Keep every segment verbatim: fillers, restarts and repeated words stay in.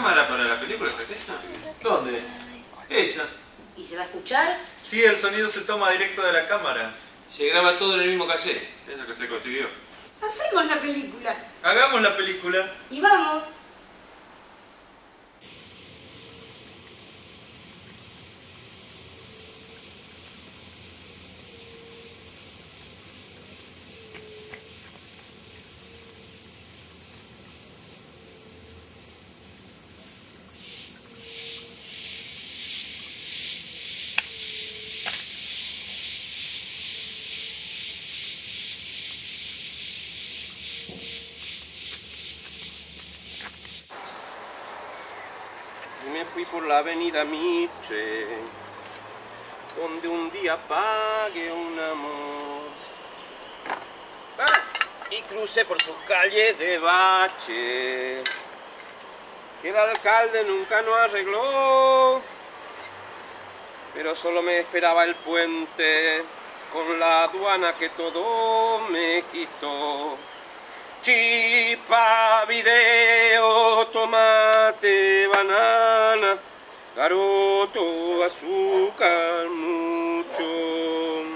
cámara para la película es esta? ¿Dónde? Esa. ¿Y se va a escuchar? Sí, el sonido se toma directo de la cámara. Se graba todo en el mismo cassette. Es lo que se consiguió. Hacemos la película. Hagamos la película. Y vamos. Y me fui por la avenida Mitre, donde un día pagué un amor. Ah, y crucé por sus calles de bache, que el alcalde nunca nos arregló. Pero solo me esperaba el puente, con la aduana que todo me quitó. Chipa, video, tomate, banana, garoto, azúcar, mucho,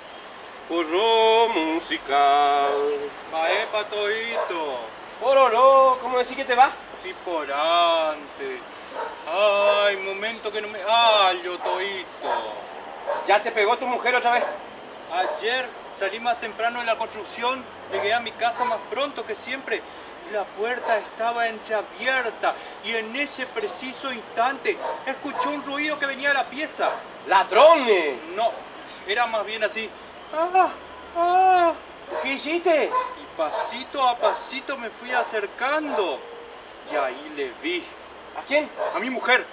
porro musical. Maé, patoito. Pororó, ¿cómo decís que te va? Piporante. Ay, momento que no me hallo, toito. ¿Ya te pegó tu mujer otra vez? Ayer salí más temprano de la construcción, llegué a mi casa más pronto que siempre. La puerta estaba entreabierta y en ese preciso instante escuché un ruido que venía de la pieza. ¡Ladrones! No, era más bien así. ¡Ah! ¡Ah! ¿Qué hiciste? Y pasito a pasito me fui acercando y ahí le vi. ¿A quién? A mi mujer.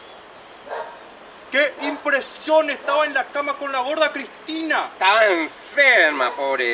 ¡Qué impresión! Estaba en la cama con la gorda Cristina. Estaba enferma,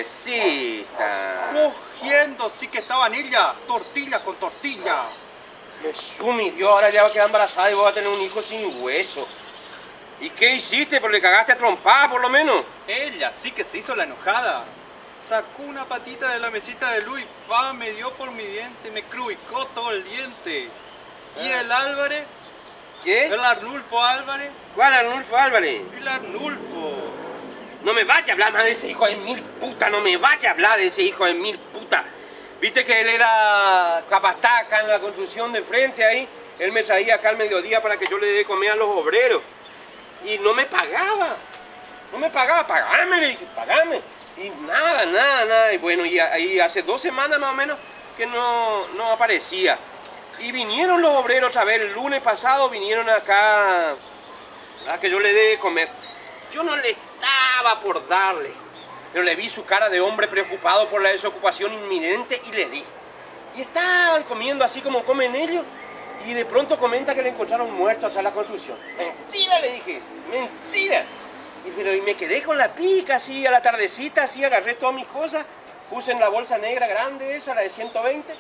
pobrecita. Cogiendo, sí que estaba en ella. Tortilla con tortilla. Jesús, mi Dios, ahora ya va a quedar embarazada y voy a tener un hijo sin hueso. ¿Y qué hiciste? ¿Por le cagaste a trompada, por lo menos? Ella sí que se hizo la enojada. Sacó una patita de la mesita de Luis, fa, me dio por mi diente, me cruicó todo el diente. ¿Y el Álvarez? ¿Qué? ¿El Arnulfo Álvarez? ¿Cuál Arnulfo Álvarez? El Arnulfo. No me vaya a hablar más de ese hijo de mil puta, no me vaya a hablar de ese hijo de mil puta. Viste que él era capataz acá en la construcción de frente ahí. Él me traía acá al mediodía para que yo le dé de comer a los obreros. Y no me pagaba. No me pagaba, pagame, le dije, pagame. Y nada, nada, nada. Y bueno, y ahí hace dos semanas más o menos que no, no aparecía. Y vinieron los obreros otra vez, el lunes pasado vinieron acá a que yo le dé de comer. Yo no le estaba por darle, pero le vi su cara de hombre preocupado por la desocupación inminente y le di. Y estaban comiendo así como comen ellos, y de pronto comenta que le encontraron muerto atrás de la construcción. Mentira, le dije, mentira. Y, pero, y me quedé con la pica así a la tardecita, así agarré todas mis cosas, puse en la bolsa negra grande esa, la de ciento veinte,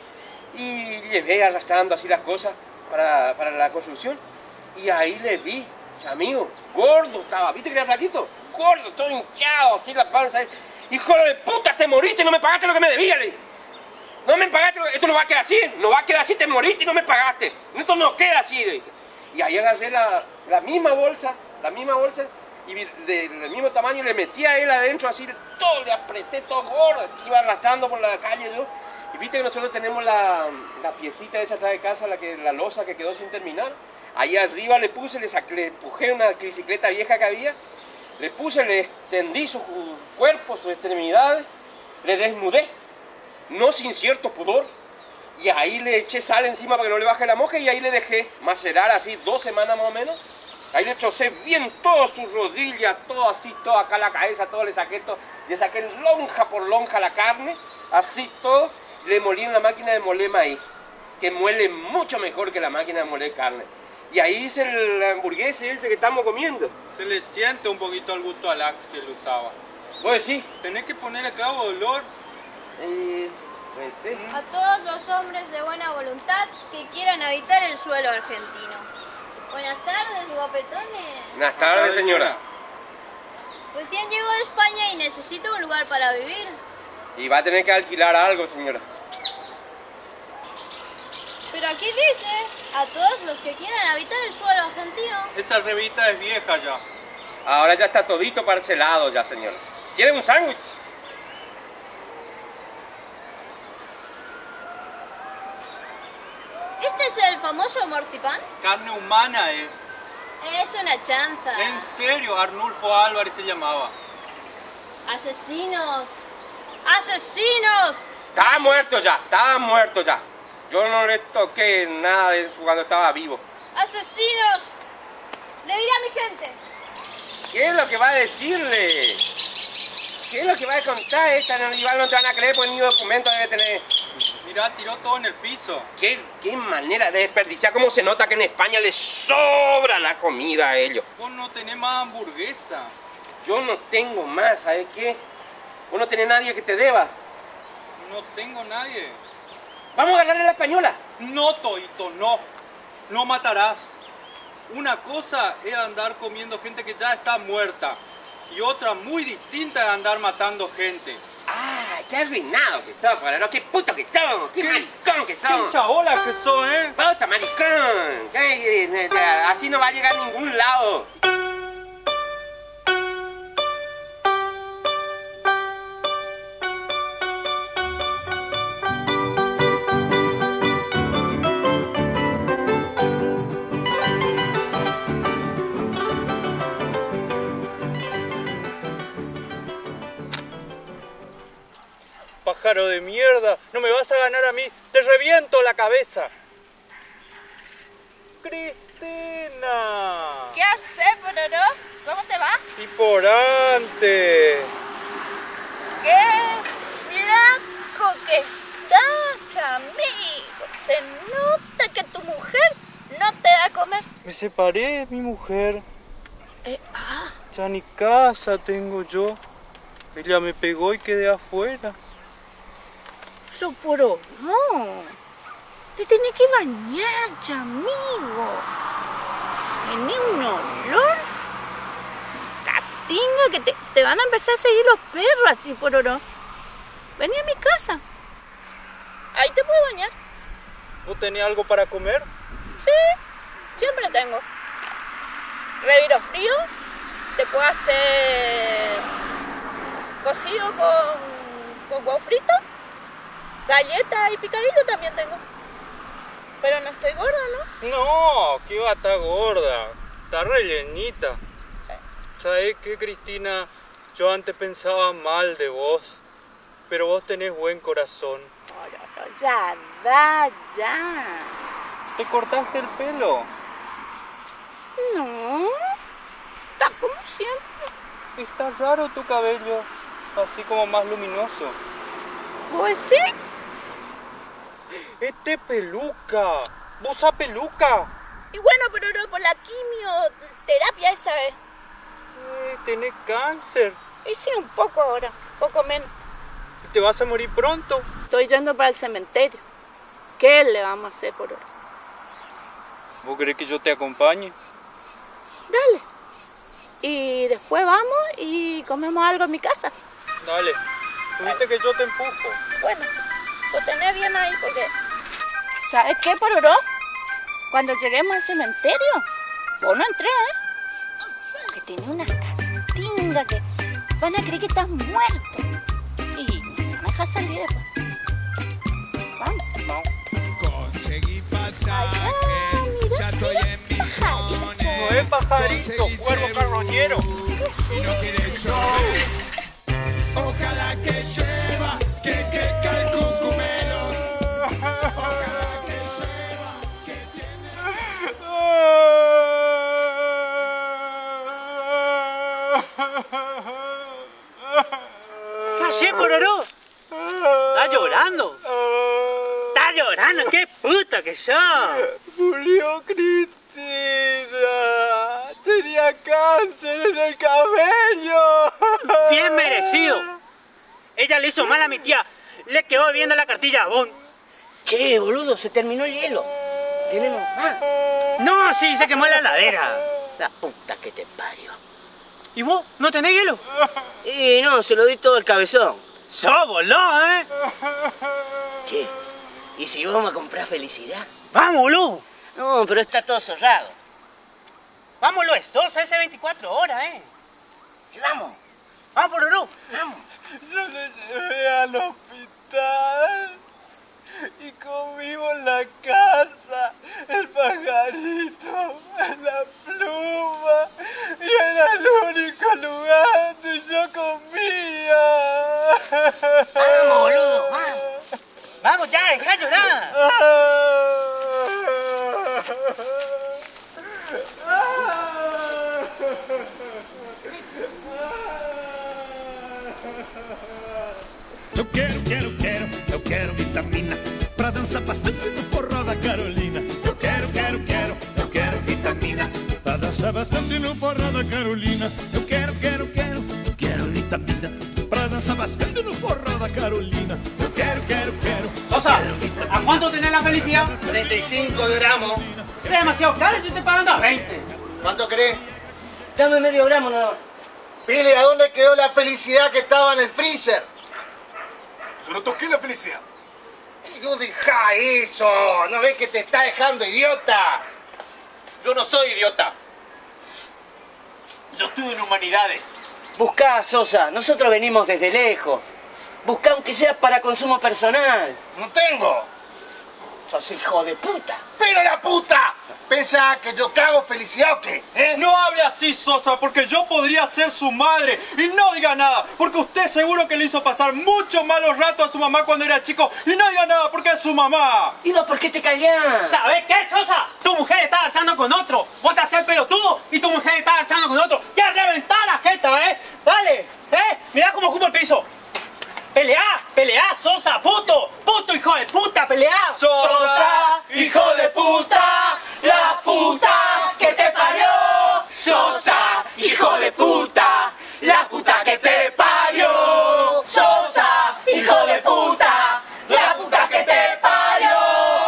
y llevé arrastrando así las cosas para, para la construcción. Y ahí le vi, amigo, gordo estaba, ¿viste que era flaquito? Gordo, todo hinchado, así la panza. Hijo de puta, te moriste y no me pagaste lo que me debías, le dije. No me pagaste, esto no va a quedar así, no va a quedar así, te moriste y no me pagaste. Esto no queda así, le dije. Y ahí agarré la, la misma bolsa, la misma bolsa, y de, del mismo tamaño le metí a él adentro, así, todo, le apreté todo gordo, iba arrastrando por la calle yo. Y viste que nosotros tenemos la, la piecita esa atrás de casa, la, que, la losa que quedó sin terminar. Ahí arriba le puse, le, saqué, le empujé una bicicleta vieja que había, le puse, le extendí su cuerpo, sus extremidades, le desnudé, no sin cierto pudor, y ahí le eché sal encima para que no le baje la moja y ahí le dejé macerar así dos semanas más o menos. Ahí le trocé bien todo su rodilla, todo así, todo acá la cabeza, todo le saqué todo, le saqué lonja por lonja la carne, así todo. Le molí en la máquina de moler maíz, que muele mucho mejor que la máquina de moler carne. Y ahí hice el hamburguesa ese que estamos comiendo. Se le siente un poquito el gusto al Axe que él usaba. ¿Vos decís? Tenés que ponerle clavo de olor. Eh, pues sí. A todos los hombres de buena voluntad que quieran habitar el suelo argentino. Buenas tardes, guapetones. Buenas tardes, señora. Recién llego de España y necesito un lugar para vivir. Y va a tener que alquilar algo, señora. ¿Pero aquí dice? A todos los que quieran habitar el suelo argentino. Esa revista es vieja ya. Ahora ya está todito parcelado ya, señor. ¿Quiere un sándwich? ¿Este es el famoso morcipán? Carne humana, eh. Es una chanza. En serio, Arnulfo Álvarez se llamaba. ¡Asesinos! ¡Asesinos! Estaba muerto ya, estaba muerto ya. Yo no le toqué nada de eso cuando estaba vivo. ¡Asesinos! Le diré a mi gente. ¿Qué es lo que va a decirle? ¿Qué es lo que va a contar esta? No, igual no te van a creer porque ni documento debe tener. Mirá, tiró todo en el piso. ¿Qué, qué manera de desperdiciar? ¿Cómo se nota que en España les sobra la comida a ellos? Vos no tenés más hamburguesa. Yo no tengo más, ¿sabes qué? Vos no tenés nadie que te deba. No tengo nadie. Vamos a agarrarle la española. No, Toito, no. No matarás. Una cosa es andar comiendo gente que ya está muerta. Y otra muy distinta es andar matando gente. Ah, qué arruinado que sos, Pororó. Qué puto que sos. Qué, ¿Qué? maricón que ¡Qué sos. chabola que sos, eh! Puta maricón. ¿Qué? Eh, eh, Así no va a llegar a ningún lado. Pájaro de mierda, no me vas a ganar a mí, te reviento la cabeza. Cristina. ¿Qué haces, Pororó? ¿Cómo te va? Tiporante. ¡Qué flaco que estás, amigo! Se nota que tu mujer no te da a comer. Me separé de mi mujer, Eh, ah, ya ni casa tengo yo. Ella me pegó y quedé afuera. pero Pororó, te tenés que bañar, ya, amigo. Tiene un olor catinga que te, te van a empezar a seguir los perros así, Pororó. Vení a mi casa. Ahí te puedo bañar. ¿Vos tenés algo para comer? Sí, siempre tengo. Reviro frío, te puedo hacer cocido con, con huevo frito, galletas y picadillo también tengo. Pero no estoy gorda, ¿no? No, que va a estar gorda, está rellenita. ¿Sabes qué, Cristina? Yo antes pensaba mal de vos, pero vos tenés buen corazón. Pororó, ya, da, ya. ¿Te cortaste el pelo? No, está como siempre. Está raro tu cabello, así como más luminoso. Pues sí, Este peluca, vos usás peluca. y bueno, Pororó, por la quimioterapia esa es. Eh, tenés cáncer Y sí, un poco ahora, poco menos. y te vas a morir pronto. Estoy yendo para el cementerio. ¿Qué le vamos a hacer, Pororó? ¿Vos querés que yo te acompañe? Dale. Y después vamos y comemos algo en mi casa. Dale, tuviste que yo te empujo. Bueno, sostené bien ahí porque... ¿Sabes qué, Pororó? Cuando lleguemos al cementerio, vos no entré, ¿eh? Porque tiene unas catingas que van a creer que estás muerto. Y me van a dejar salir después. Vamos. No. Conseguí pasaje, Allá, mira, ya estoy en mis pajarito. zones. No es pajarito, Conseguí cuervo seguro, carroñero. y no quiere llover. Ojalá que llueva, que crezca el cucumelo. Ojalá que llueva, que ¿Qué haces, Pororó? ¿Estás llorando? ¿Estás llorando? ¡Qué puta que sos! Murió Cristina. Tenía cáncer en el cabello. Bien merecido. Ella le hizo mal a mi tía. Le quedó viendo la cartilla a Bon. Che, boludo, se terminó el hielo. Tenemos más. No, sí, se quemó la heladera. La puta que te parió. ¿Y vos? ¿No tenés hielo? Y no, se lo di todo el cabezón. ¡Sos boludo, eh! Che, ¿y si vos me comprás felicidad? ¡Vamos, boludo! No, pero está todo cerrado. Vámonos, es Sosa, ese veinticuatro horas, ¿eh? ¿Qué vamos? Vamos, Pororó. Vamos. Yo le llevé al hospital y comimos en la casa el pajarito, la pluma, y era el único lugar donde yo comía. Vamos, boludo, vamos. Vamos ya, deja de llorar. Eu quero, quero, quero, eu quero vitamina pra dançar bastante no forró da Carolina. Eu quero, quero, quero, eu quero vitamina pra dançar bastante no forró da Carolina. Eu quero, quero, quero, eu quero vitamina pra dançar bastante no forró da Carolina. Eu quero, quero, quero. Sosa, ¿a cuánto tenés la felicidad? treinta y cinco gramos. Es demasiado caro y yo estoy pagando a veinte. ¿Cuánto querés? Dame medio gramo nada más. Pile, ¿a dónde quedó la felicidad que estaba en el freezer? Yo no toqué la felicidad. Y tú deja eso, ¿no ves que te está dejando idiota? Yo no soy idiota. Yo estudio en humanidades. Buscá, Sosa, nosotros venimos desde lejos. Buscá aunque sea para consumo personal. No tengo. Sos hijo de puta. ¡Pero la puta! ¿Pensás que yo cago felicidad o qué? ¿Eh? No hable así, Sosa, porque yo podría ser su madre. Y no diga nada, porque usted seguro que le hizo pasar muchos malos ratos a su mamá cuando era chico. Y no diga nada, porque es su mamá. ¿Y vos por qué te callás? ¿Sabés qué, Sosa? Tu mujer está archando con otro. Vos te haces pelotudo y tu mujer está archando con otro. ¡Ya reventar la jeta, eh! ¡Dale! ¿Eh? Mirá cómo ocupa el piso. ¡Peleá! ¡Peleá, Sosa! ¡Puto! ¡Puto, hijo de puta! ¡Peleá! Sosa, hijo de puta, la puta que te parió. Sosa, hijo de puta, la puta que te parió. Sosa, hijo de puta, la puta que te parió.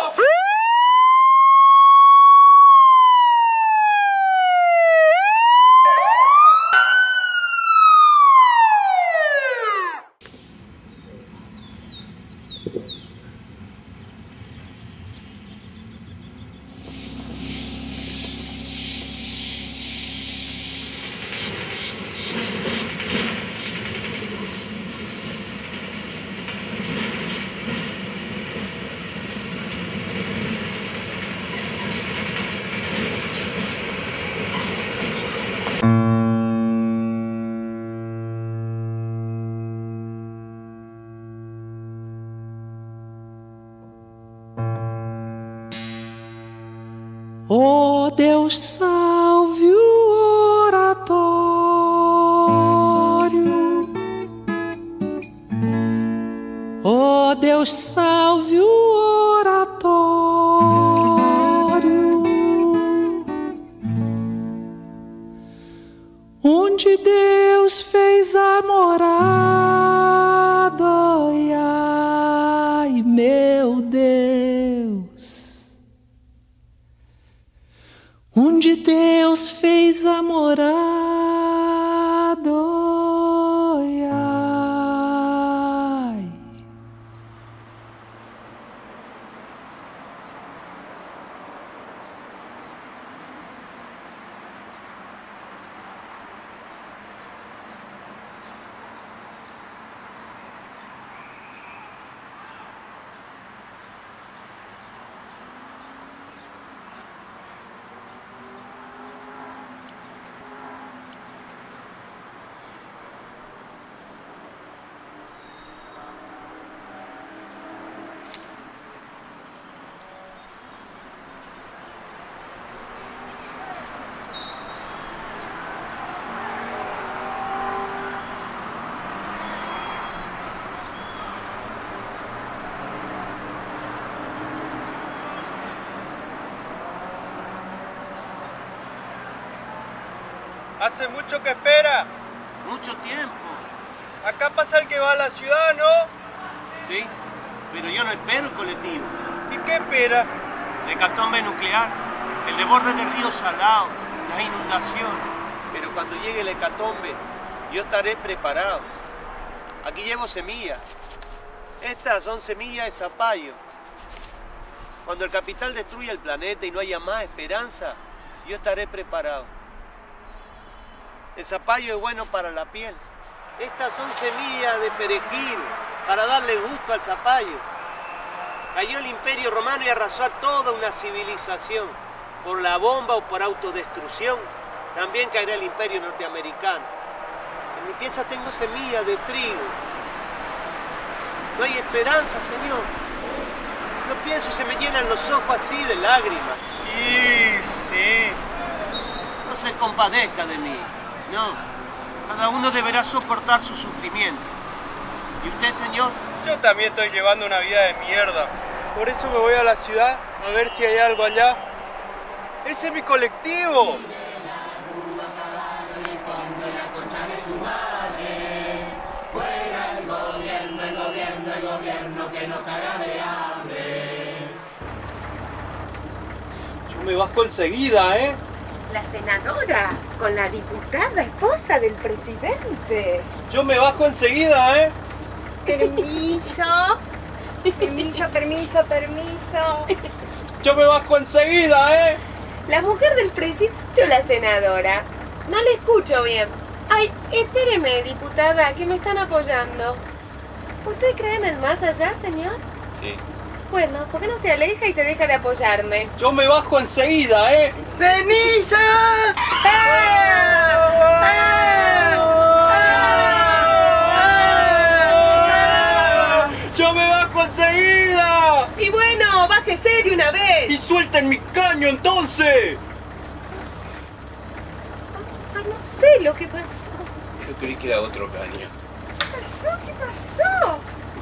Oh, Deus salve o oratório. Oh, Deus salve o oratório, onde Deus fez a morada. Ai, ai, meu Deus, onde Deus fez a morada. Ai, ai. Hace mucho que espera. Mucho tiempo. Acá pasa el que va a la ciudad, ¿no? Sí, pero yo no espero el colectivo. ¿Y qué espera? El hecatombe nuclear, el desborde del río Salado, las inundaciones. Pero cuando llegue el hecatombe, yo estaré preparado. Aquí llevo semillas. Estas son semillas de zapallo. Cuando el capital destruya el planeta y no haya más esperanza, yo estaré preparado. El zapallo es bueno para la piel. Estas son semillas de perejil para darle gusto al zapallo. Cayó el Imperio Romano y arrasó a toda una civilización. Por la bomba o por autodestrucción, también caerá el Imperio Norteamericano. En mi pieza tengo semillas de trigo. No hay esperanza, Señor. Yo pienso y se me llenan los ojos así de lágrimas. Y sí. No se compadezca de mí, no. Cada uno deberá soportar su sufrimiento. ¿Y usted, señor? Yo también estoy llevando una vida de mierda. Por eso me voy a la ciudad a ver si hay algo allá. ¡Ese es mi colectivo! Yo me bajo enseguida, ¿eh? La senadora con la diputada esposa del presidente. Yo me bajo enseguida, ¿eh? Permiso. Permiso, permiso, permiso. Yo me bajo enseguida, ¿eh? ¿La mujer del presidente o la senadora? No le escucho bien. Ay, espéreme, diputada, que me están apoyando. ¿Usted cree en el más allá, señor? Sí. Bueno, ¿por qué no se aleja y se deja de apoyarme? Yo me bajo enseguida, ¿eh? ¡Permiso! ¡Yo me bajo enseguida! Y bueno, bájese de una vez. ¡Y suelten mi caño entonces! Ay, no sé lo que pasó. Yo creí que era otro caño. ¿Qué pasó? ¿Qué pasó?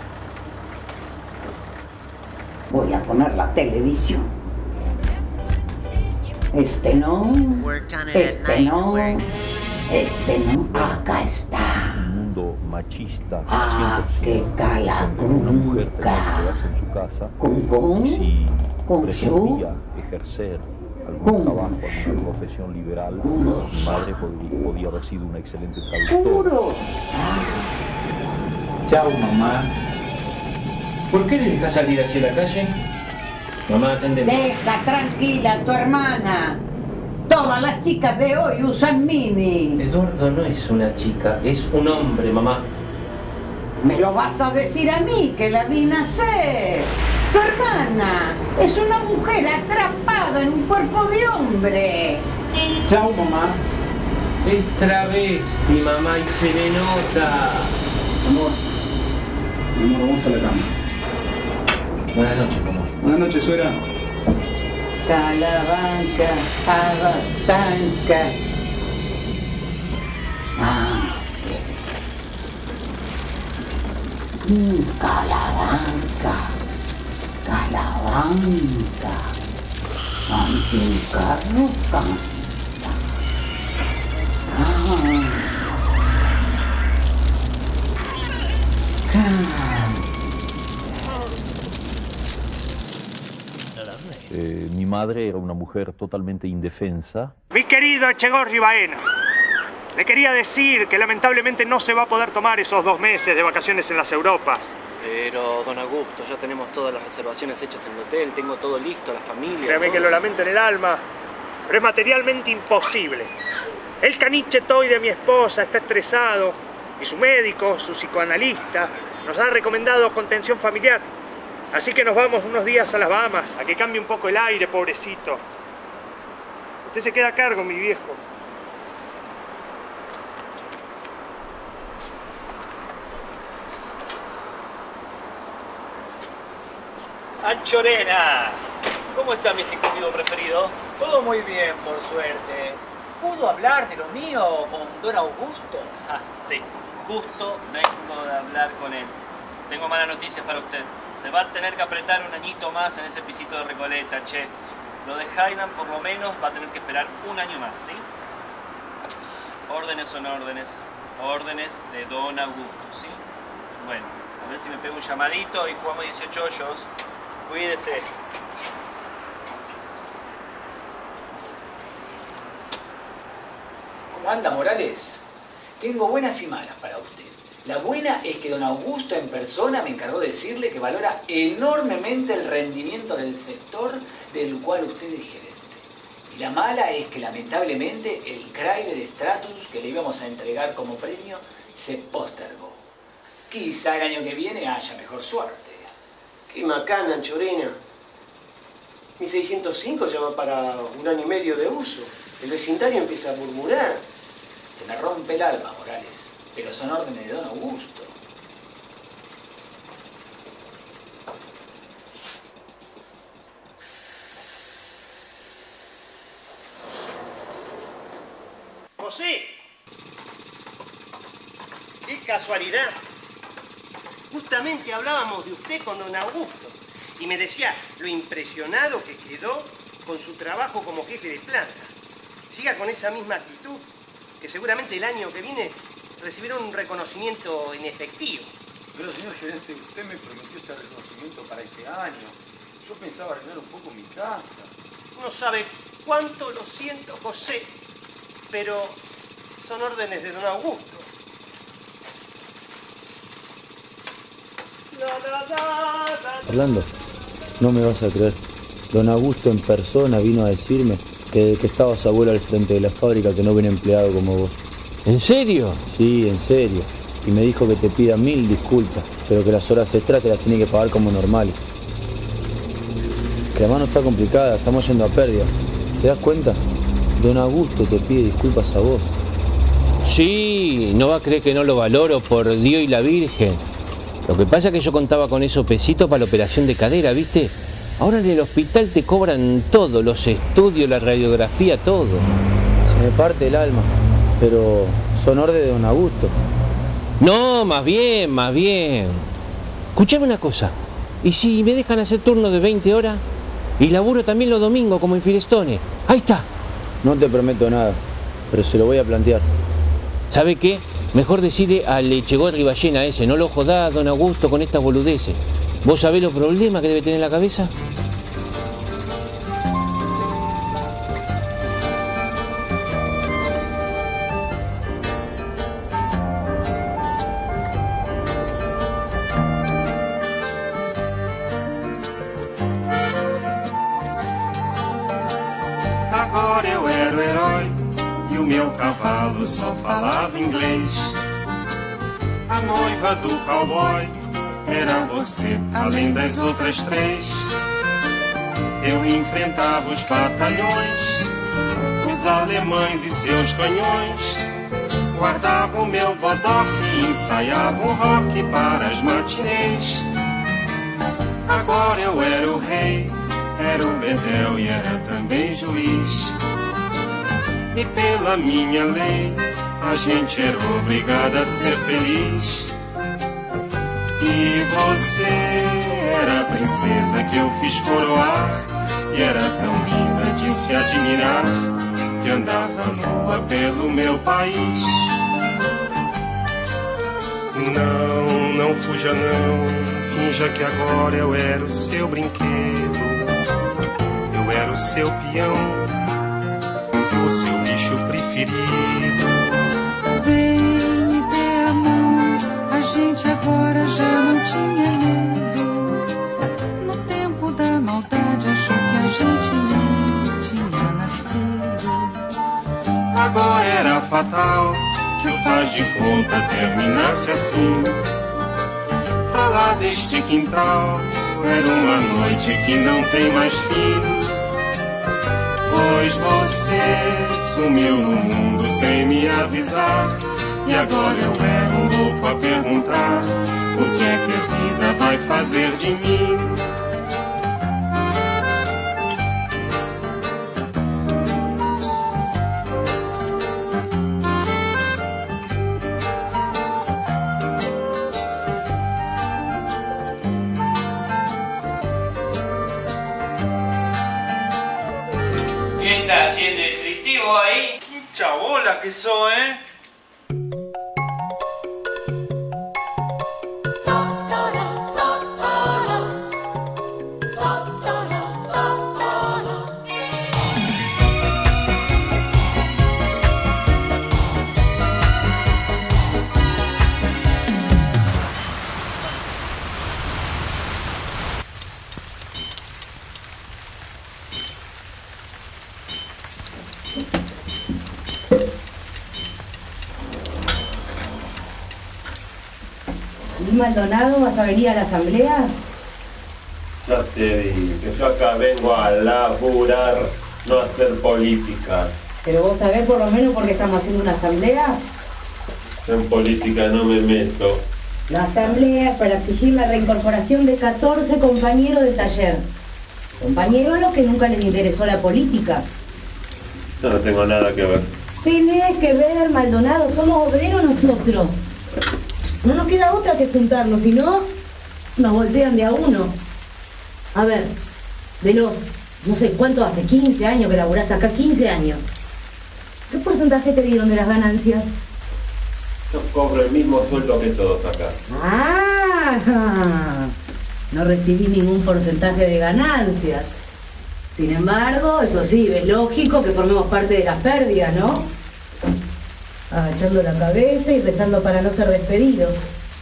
Voy a poner la televisión. Este no, este no, este no. Acá está. Un mundo machista. Ah, qué tal Una mujer tenía que quedarse en su casa. Si pretendía ejercer algún trabajo, alguna profesión liberal, mi madre podría, podía haber sido una excelente traductora. Chao, mamá. ¿Por qué le dejas salir hacia la calle? Mamá, atendeme. Deja tranquila a tu hermana. Todas las chicas de hoy usan mini. Eduardo no es una chica, es un hombre, mamá. Me lo vas a decir a mí, que la vi nacer. Tu hermana es una mujer atrapada en un cuerpo de hombre. Chao, mamá. Es travesti, mamá, y se le nota. Amor, amor, vamos a la cama. Buenas noches, mamá. Buenas noches, suegra. Calabanca, abastanca. Ah, mm, calabanca, calabanca. Ante un carro canta. Ah. Eh, mi madre era una mujer totalmente indefensa. Mi querido Echegorri Baena, le quería decir que lamentablemente no se va a poder tomar esos dos meses de vacaciones en las Europas. Pero, don Augusto, ya tenemos todas las reservaciones hechas en el hotel, tengo todo listo, la familia... Créame todo. que lo lamento en el alma, pero es materialmente imposible. El caniche Toy de mi esposa está estresado y su médico, su psicoanalista, nos ha recomendado contención familiar. Así que nos vamos unos días a las Bahamas, a que cambie un poco el aire, pobrecito. Usted se queda a cargo, mi viejo. Anchorena, ¿cómo está mi ejecutivo preferido? Todo muy bien, por suerte. ¿Pudo hablar de lo mío con don Augusto? Ah, sí, justo vengo de hablar con él. Tengo malas noticias para usted. Se va a tener que apretar un añito más en ese pisito de Recoleta, che. Lo de Jainan, por lo menos, va a tener que esperar un año más, ¿sí? Órdenes son órdenes. Órdenes de don Augusto, ¿sí? Bueno, a ver si me pego un llamadito y jugamos dieciocho hoyos. Cuídese. ¿Cómo anda, Morales? Tengo buenas y malas para usted. La buena es que don Augusto en persona me encargó de decirle que valora enormemente el rendimiento del sector del cual usted es gerente. Y la mala es que lamentablemente el Chrysler Stratus que le íbamos a entregar como premio se postergó. Quizá el año que viene haya mejor suerte. Qué macana, Anchorena. Mi seiscientos cinco ya va para un año y medio de uso. El vecindario empieza a murmurar. Se me rompe el alma, Morales, pero son órdenes de don Augusto. José, qué casualidad. Justamente hablábamos de usted con don Augusto y me decía lo impresionado que quedó con su trabajo como jefe de planta. Siga con esa misma actitud, que seguramente el año que viene recibirá un reconocimiento en efectivo. Pero señor gerente, usted me prometió ese reconocimiento para este año. Yo pensaba arreglar un poco mi casa. No sabe cuánto lo siento, José, pero son órdenes de don Augusto. Orlando, no me vas a creer. Don Augusto en persona vino a decirme que desde que estaba su abuelo al frente de la fábrica que no viene empleado como vos. ¿En serio? Sí, en serio. Y me dijo que te pida mil disculpas, pero que las horas extras te las tiene que pagar como normales. Que la mano está complicada, estamos yendo a pérdida. ¿Te das cuenta? Don Augusto te pide disculpas a vos. Sí, no va a creer que no lo valoro por Dios y la Virgen. Lo que pasa es que yo contaba con esos pesitos para la operación de cadera, ¿viste? Ahora en el hospital te cobran todo, los estudios, la radiografía, todo. Se me parte el alma, pero son órdenes de don Augusto. No, más bien, más bien. Escuchame una cosa, ¿y si me dejan hacer turno de veinte horas? Y laburo también los domingos como en Firestone. Ahí está. No te prometo nada, pero se lo voy a plantear. ¿Sabe qué? Mejor decide al Echegorri Ballena ese, no lo jodás, don Augusto, con estas boludeces. ¿Vos sabés los problemas que debe tener en la cabeza? Agora eu era o herói e o meu cavalo só falava inglês. A noiva do cowboy era você, além das outras três. Eu enfrentava os batalhões, os alemães e seus canhões. Guardava o meu bodoque e ensaiava um rock para as matinês. Agora eu era o rei, era o bedel e era também juiz. E pela minha lei, a gente era obrigada a ser feliz. E você era a princesa que eu fiz coroar. E era tão linda de se admirar, que andava nua pelo meu país. Não, não fuja não, finja que agora eu era o seu brinquedo. Eu era o seu peão, o seu bicho preferido. Vem, me dê a mão, a gente agora já não tinha medo. No tempo da maldade achou que a gente nem tinha nascido. Agora era fatal que o faz de conta terminasse assim. Pra lá deste quintal era uma noite que não tem mais fim. Pois você sumiu no mundo sem me avisar. E agora eu era um louco a perguntar: o que é que a vida vai fazer de mim? ¿Quién está haciendo el tritivo ahí? Chabola que sos, ¿eh? ¿Y Maldonado vas a venir a la asamblea? Ya te dije que yo acá vengo a laburar, no a hacer política. Pero vos sabés por lo menos por qué estamos haciendo una asamblea. Yo en política no me meto. La asamblea es para exigir la reincorporación de catorce compañeros del taller. Compañeros a los que nunca les interesó la política. Yo no tengo nada que ver. Tenés que ver, Maldonado, somos obreros nosotros. No nos queda otra que juntarnos, si no, nos voltean de a uno. A ver, de los, no sé cuánto hace, quince años que laburás acá, quince años. ¿Qué porcentaje te dieron de las ganancias? Yo cobro el mismo sueldo que todos acá. ¡Ah! No recibí ningún porcentaje de ganancias. Sin embargo, eso sí, es lógico que formemos parte de las pérdidas, ¿no? Agachando la cabeza y rezando para no ser despedido.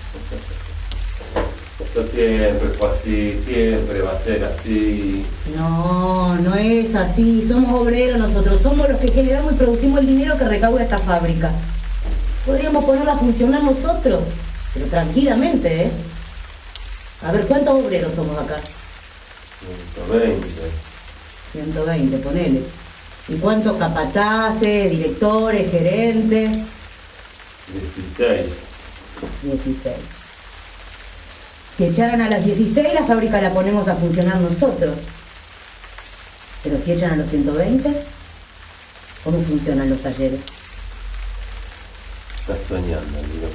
Eso siempre fue así, siempre va a ser así. No, no es así. Somos obreros nosotros, somos los que generamos y producimos el dinero que recauda esta fábrica. Podríamos ponerla a funcionar nosotros, pero tranquilamente, ¿eh? A ver, ¿cuántos obreros somos acá? ciento veinte. ciento veinte, ponele. ¿Y cuántos capataces, directores, gerentes? dieciséis. dieciséis. Si echaran a las dieciséis, la fábrica la ponemos a funcionar nosotros. Pero si echan a los ciento veinte, ¿cómo funcionan los talleres? Estás soñando, amigo.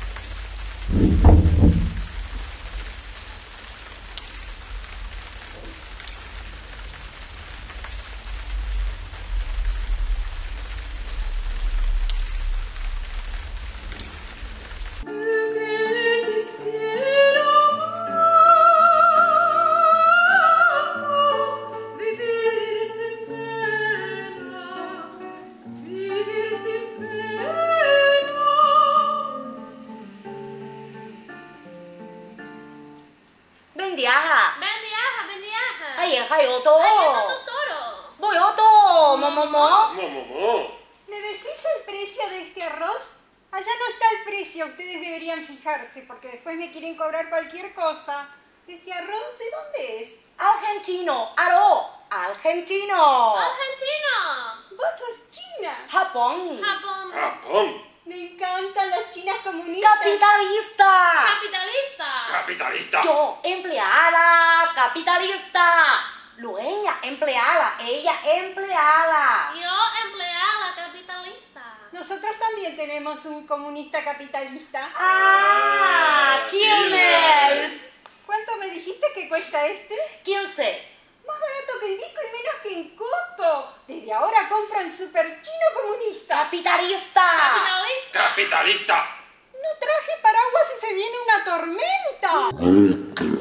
¿Le decís el precio de este arroz? Allá no está el precio, ustedes deberían fijarse, porque después me quieren cobrar cualquier cosa. ¿Este arroz de dónde es? Argentino, arroz, argentino. ¡Argentino! ¿Vos sos china? Japón. Japón. Japón. Me encantan las chinas comunistas. Capitalista. Capitalista. Capitalista. Yo, empleada, capitalista. Dueña, empleada, ella empleada. Yo, empleada capitalista. Nosotros también tenemos un comunista capitalista. Ah, ¿quién es? ¿Cuánto me dijiste que cuesta este? quince. Más barato que en disco y menos que en coto. Desde ahora compran super chino comunista. Capitalista. Capitalista. Capitalista. No traje paraguas y se viene una tormenta.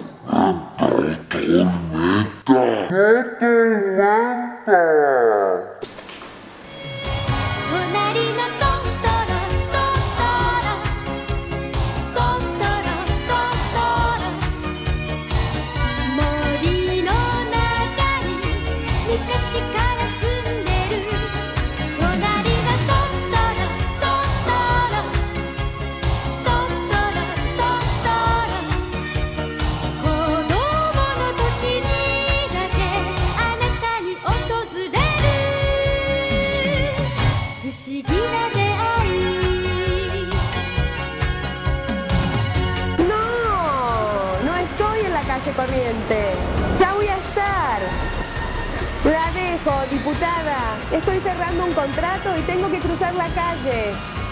Corriente. Ya voy a estar. La dejo, diputada. Estoy cerrando un contrato y tengo que cruzar la calle.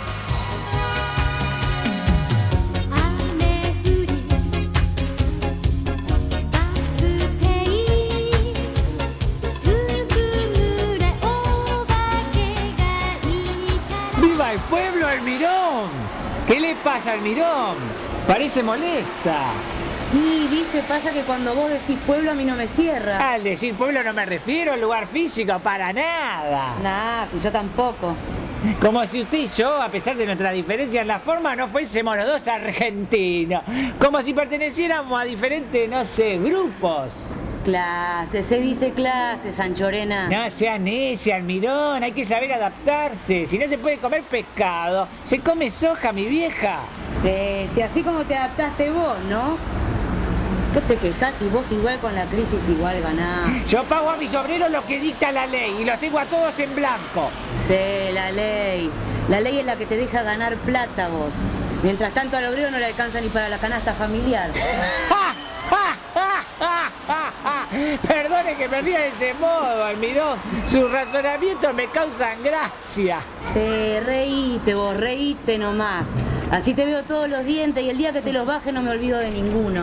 ¡Viva el pueblo, Almirón! ¿Qué le pasa, Almirón? Parece molesta. Y viste, pasa que cuando vos decís pueblo a mí no me cierra. Al decir pueblo no me refiero al lugar físico, para nada. Nah, si yo tampoco. Como si usted y yo, a pesar de nuestra diferencia en la forma, no fuésemos los dos argentinos. Como si perteneciéramos a diferentes, no sé, grupos. Clase, se dice clase, Sanchorena. No sea necia, Almirón, hay que saber adaptarse. Si no se puede comer pescado, se come soja, mi vieja. Sí, sí, así como te adaptaste vos, ¿no? ¿Qué te quejas si vos igual con la crisis igual ganás? Yo pago a mis obreros lo que dicta la ley y los tengo a todos en blanco. Sí, la ley. La ley es la que te deja ganar plata vos. Mientras tanto al obrero no le alcanza ni para la canasta familiar. Perdone que me ría de ese modo, Almirón. Sus razonamientos me causan gracia. Sí, reíte vos, reíte nomás. Así te veo todos los dientes y el día que te los baje no me olvido de ninguno.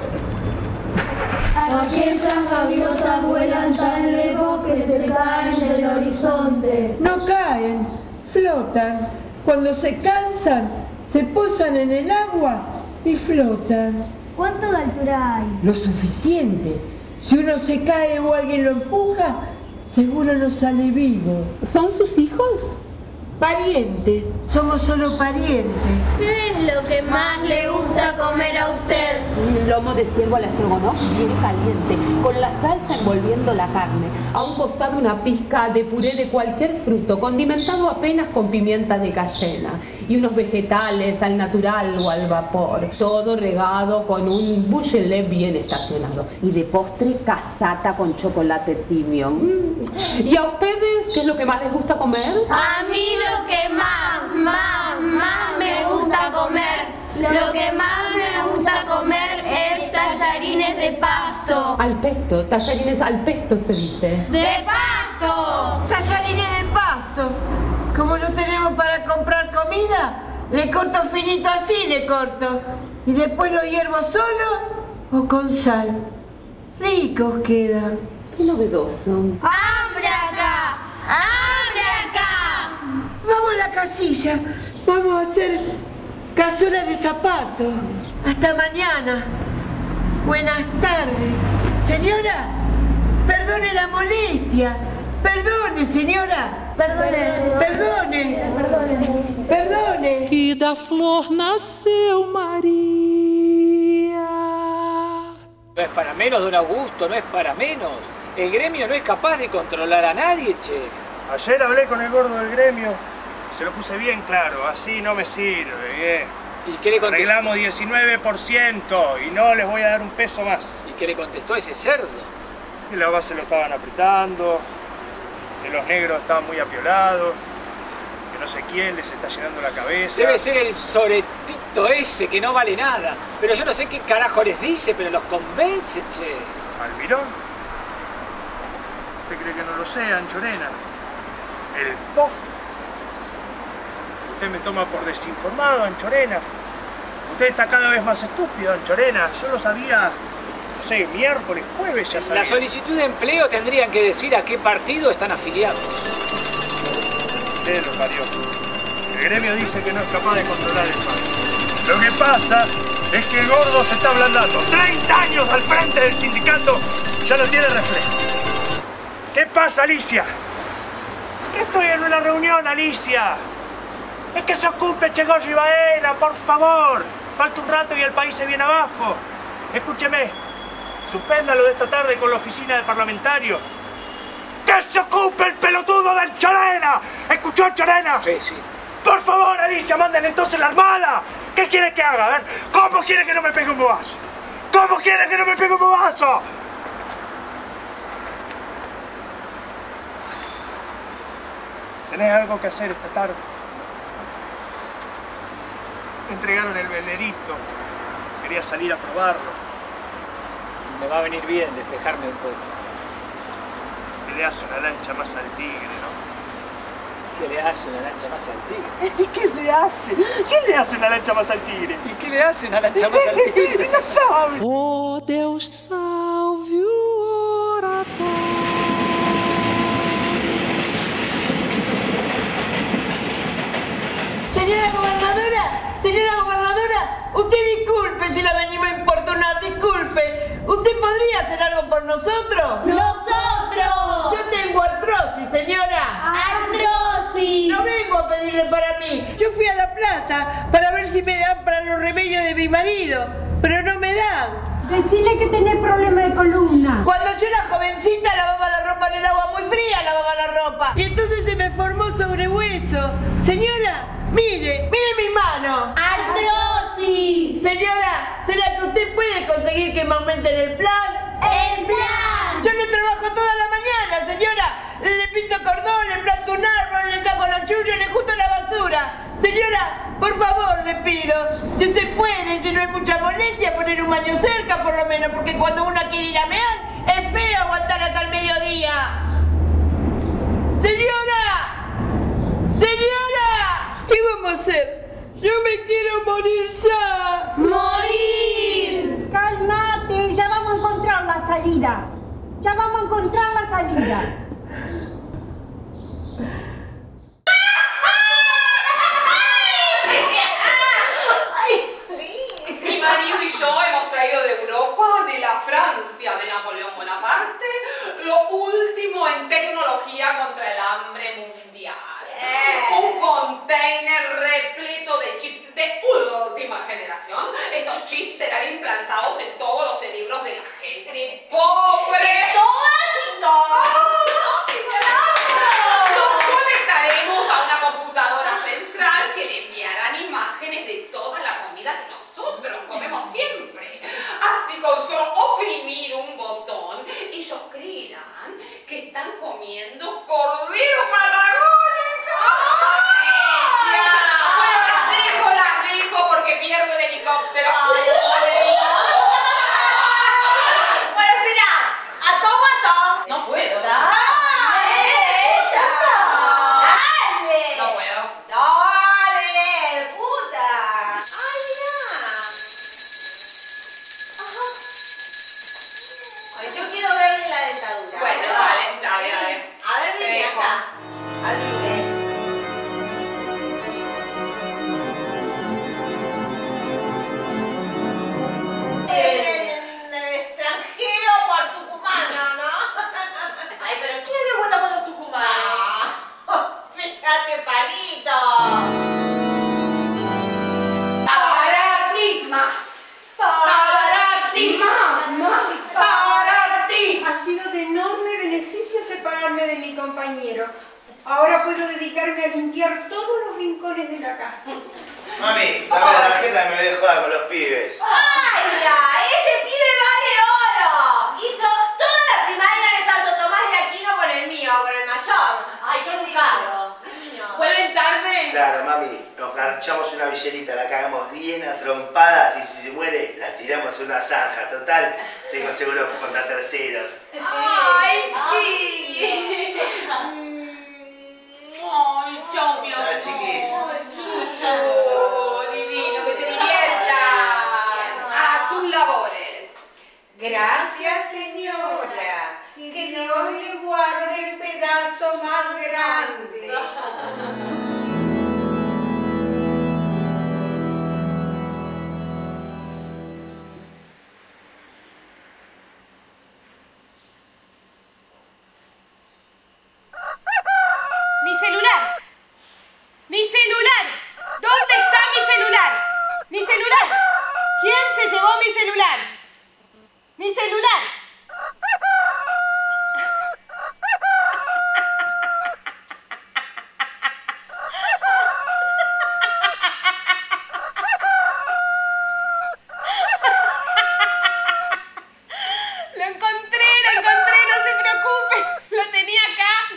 Aquí entran gaviotas, vuelan tan lejos que se caen del horizonte. No caen, flotan. Cuando se cansan, se posan en el agua y flotan. ¿Cuánto de altura hay? Lo suficiente. Si uno se cae o alguien lo empuja, seguro no sale vivo. ¿Son sus hijos? Pariente. Somos solo parientes. ¿Qué es lo que más le gusta comer a usted? Un lomo de ciervo al estrogonoff bien caliente, con la salsa envolviendo la carne. A un costado una pizca de puré de cualquier fruto, condimentado apenas con pimienta de cayena. Y unos vegetales al natural o al vapor. Todo regado con un bouchelet bien estacionado. Y de postre, casata con chocolate tibio. Mm. ¿Y a ustedes qué es lo que más les gusta comer? A mí lo que más, más, más me gusta comer, lo que más me gusta comer es tallarines de pasto. Al pesto, tallarines al pesto se dice. ¡De pasto! Tallarines de pasto. Como no tenemos para comprar comida, le corto finito así, le corto. Y después lo hiervo solo o con sal. Ricos quedan. Qué novedoso. ¡Hambre acá! ¡Hambre acá! Vamos a la casilla. Vamos a hacer cazuela de zapatos. Hasta mañana. Buenas tardes. Señora, perdone la molestia. Perdone, señora. Perdone. Perdone. Perdone. Perdone. E da flor nasceu María. No es para menos, don Augusto, no es para menos. El gremio no es capaz de controlar a nadie, che. Ayer hablé con el gordo del gremio, se lo puse bien claro, así no me sirve, ¿eh? ¿Y qué le contestó? Arreglamos diecinueve por ciento y no les voy a dar un peso más. ¿Y qué le contestó ese cerdo? Y la base lo estaban afritando, que los negros estaban muy apiolados, que no sé quién les está llenando la cabeza. Debe ser el soretito ese que no vale nada. Pero yo no sé qué carajo les dice, pero los convence, che. ¿Almirón? ¿Usted cree que no lo sé, Anchorena? El pop. Usted me toma por desinformado, Anchorena. Usted está cada vez más estúpido, Anchorena. Yo lo sabía, no sé, miércoles, jueves ya sabía. La solicitud de empleo tendrían que decir a qué partido están afiliados. Usted lo parió. El gremio dice que no es capaz de controlar el paro. Lo que pasa es que el gordo se está ablandando. treinta años al frente del sindicato ya no tiene reflejo. ¿Qué pasa, Alicia? Estoy en una reunión, Alicia. Es que se ocupe Chegorri y Baena, por favor. Falta un rato y el país se viene abajo. Escúcheme, suspéndalo de esta tarde con la oficina del parlamentario. ¡Que se ocupe el pelotudo de Anchorena! ¿Escuchó, Anchorena? Sí, sí. Por favor, Alicia, mándenle entonces la armada. ¿Qué quiere que haga? A ver, ¿cómo quiere que no me pegue un bobazo? ¿Cómo quiere que no me pegue un bobazo? ¿Tenés algo que hacer esta tarde? Me entregaron el venerito. Quería salir a probarlo. Me va a venir bien despejarme un poco. Que le hace una lancha más al tigre, ¿no? ¿Qué le hace una lancha más al tigre? ¿Y qué le hace? ¿Qué le hace una lancha más al tigre? ¿Y qué le hace una lancha más al tigre? ¡No sabe! Oh Deus, salve o oratório. Señora gobernadora, señora gobernadora, usted disculpe si la venimos a importunar, disculpe. ¿Usted podría hacer algo por nosotros? ¡Nosotros! Yo tengo artrosis, señora. ¡Artrosis! No vengo a pedirle para mí. Yo fui a La Plata para ver si me dan para los remedios de mi marido, pero no me dan. Decile que tenés problema de columna. Cuando yo era jovencita lavaba la ropa en el agua muy fría, lavaba la ropa. Y entonces se me formó sobrehueso. Señora, Mire, mire mi mano. ¡Artrosis! Señora, ¿será que usted puede conseguir que me aumenten el plan? ¡El plan! Yo no trabajo toda la mañana, señora. Le pinto cordón, le planto un árbol, le saco los chullos, le junto la basura. Señora, por favor, le pido, si usted puede, si no hay mucha molestia, poner un baño cerca por lo menos, porque cuando uno quiere ir a mear, es feo aguantar hasta el mediodía. ¡Señora! ¡Señora! ¿Qué vamos a hacer? Yo me quiero morir ya. ¡Morir! Cálmate, ya vamos a encontrar la salida. Ya vamos a encontrar la salida. Mi marido y yo hemos traído de Europa, de la Francia de Napoleón Bonaparte, lo último en tecnología contra el hambre mundial. Eh. Un container repleto de chips de última generación. Estos chips serán implantados en todos los cerebros de la gente pobre. ¡De todas y todos! Los conectaremos a una computadora central que le enviarán imágenes de toda la comida que nosotros comemos siempre. Así con solo oprimir un botón, ellos creerán que están comiendo cordero patagónico. Bueno, las dejo, las dejo porque pierdo el helicóptero. Bueno, espera, a tomo a tomo. No puedo. ¡Dale! ¡Dale! No puedo. ¡Dale, puta! ¡Ay, mira! Ay, yo quiero verle la dentadura. Bueno, dale, dale, dale. A ver, Te dime dejo. acá. Abrime. En el extranjero por tucumano, ¿no? Ay, pero ¿qué hay de bueno con los tucumanos? Fíjate, palito. Para ti. Más. Para ti. Más, más. Para ti. Ha sido de enorme beneficio separarme de mi compañero. Ahora puedo dedicarme a limpiar todos los rincones de la casa. Mami, dame la tarjeta y me dejo dar con los pibes. ¡Ay, ya! ¡Este pibe vale oro! Hizo toda la primaria en Santo Tomás de Aquino con el mío, con el mayor. ¡Ay, qué muy caro! ¿Pueden darme? Claro, mami, nos garchamos una villerita, la cagamos bien a trompadas y si se muere, la tiramos en una zanja. Total, tengo seguro contra terceros. ¡Ay, sí! ¡Ay, chau, mi amor! Chao, chiquis. Chucho, divino, que se diviertan. A sus labores. Gracias, señora. Que Dios le guarde el pedazo más grande. ¡Mi celular! ¡Mi celular! ¿Dónde está mi celular? ¡Mi celular! ¿Quién se llevó mi celular? ¡Mi celular! Lo encontré, lo encontré, no se preocupe. Lo tenía acá.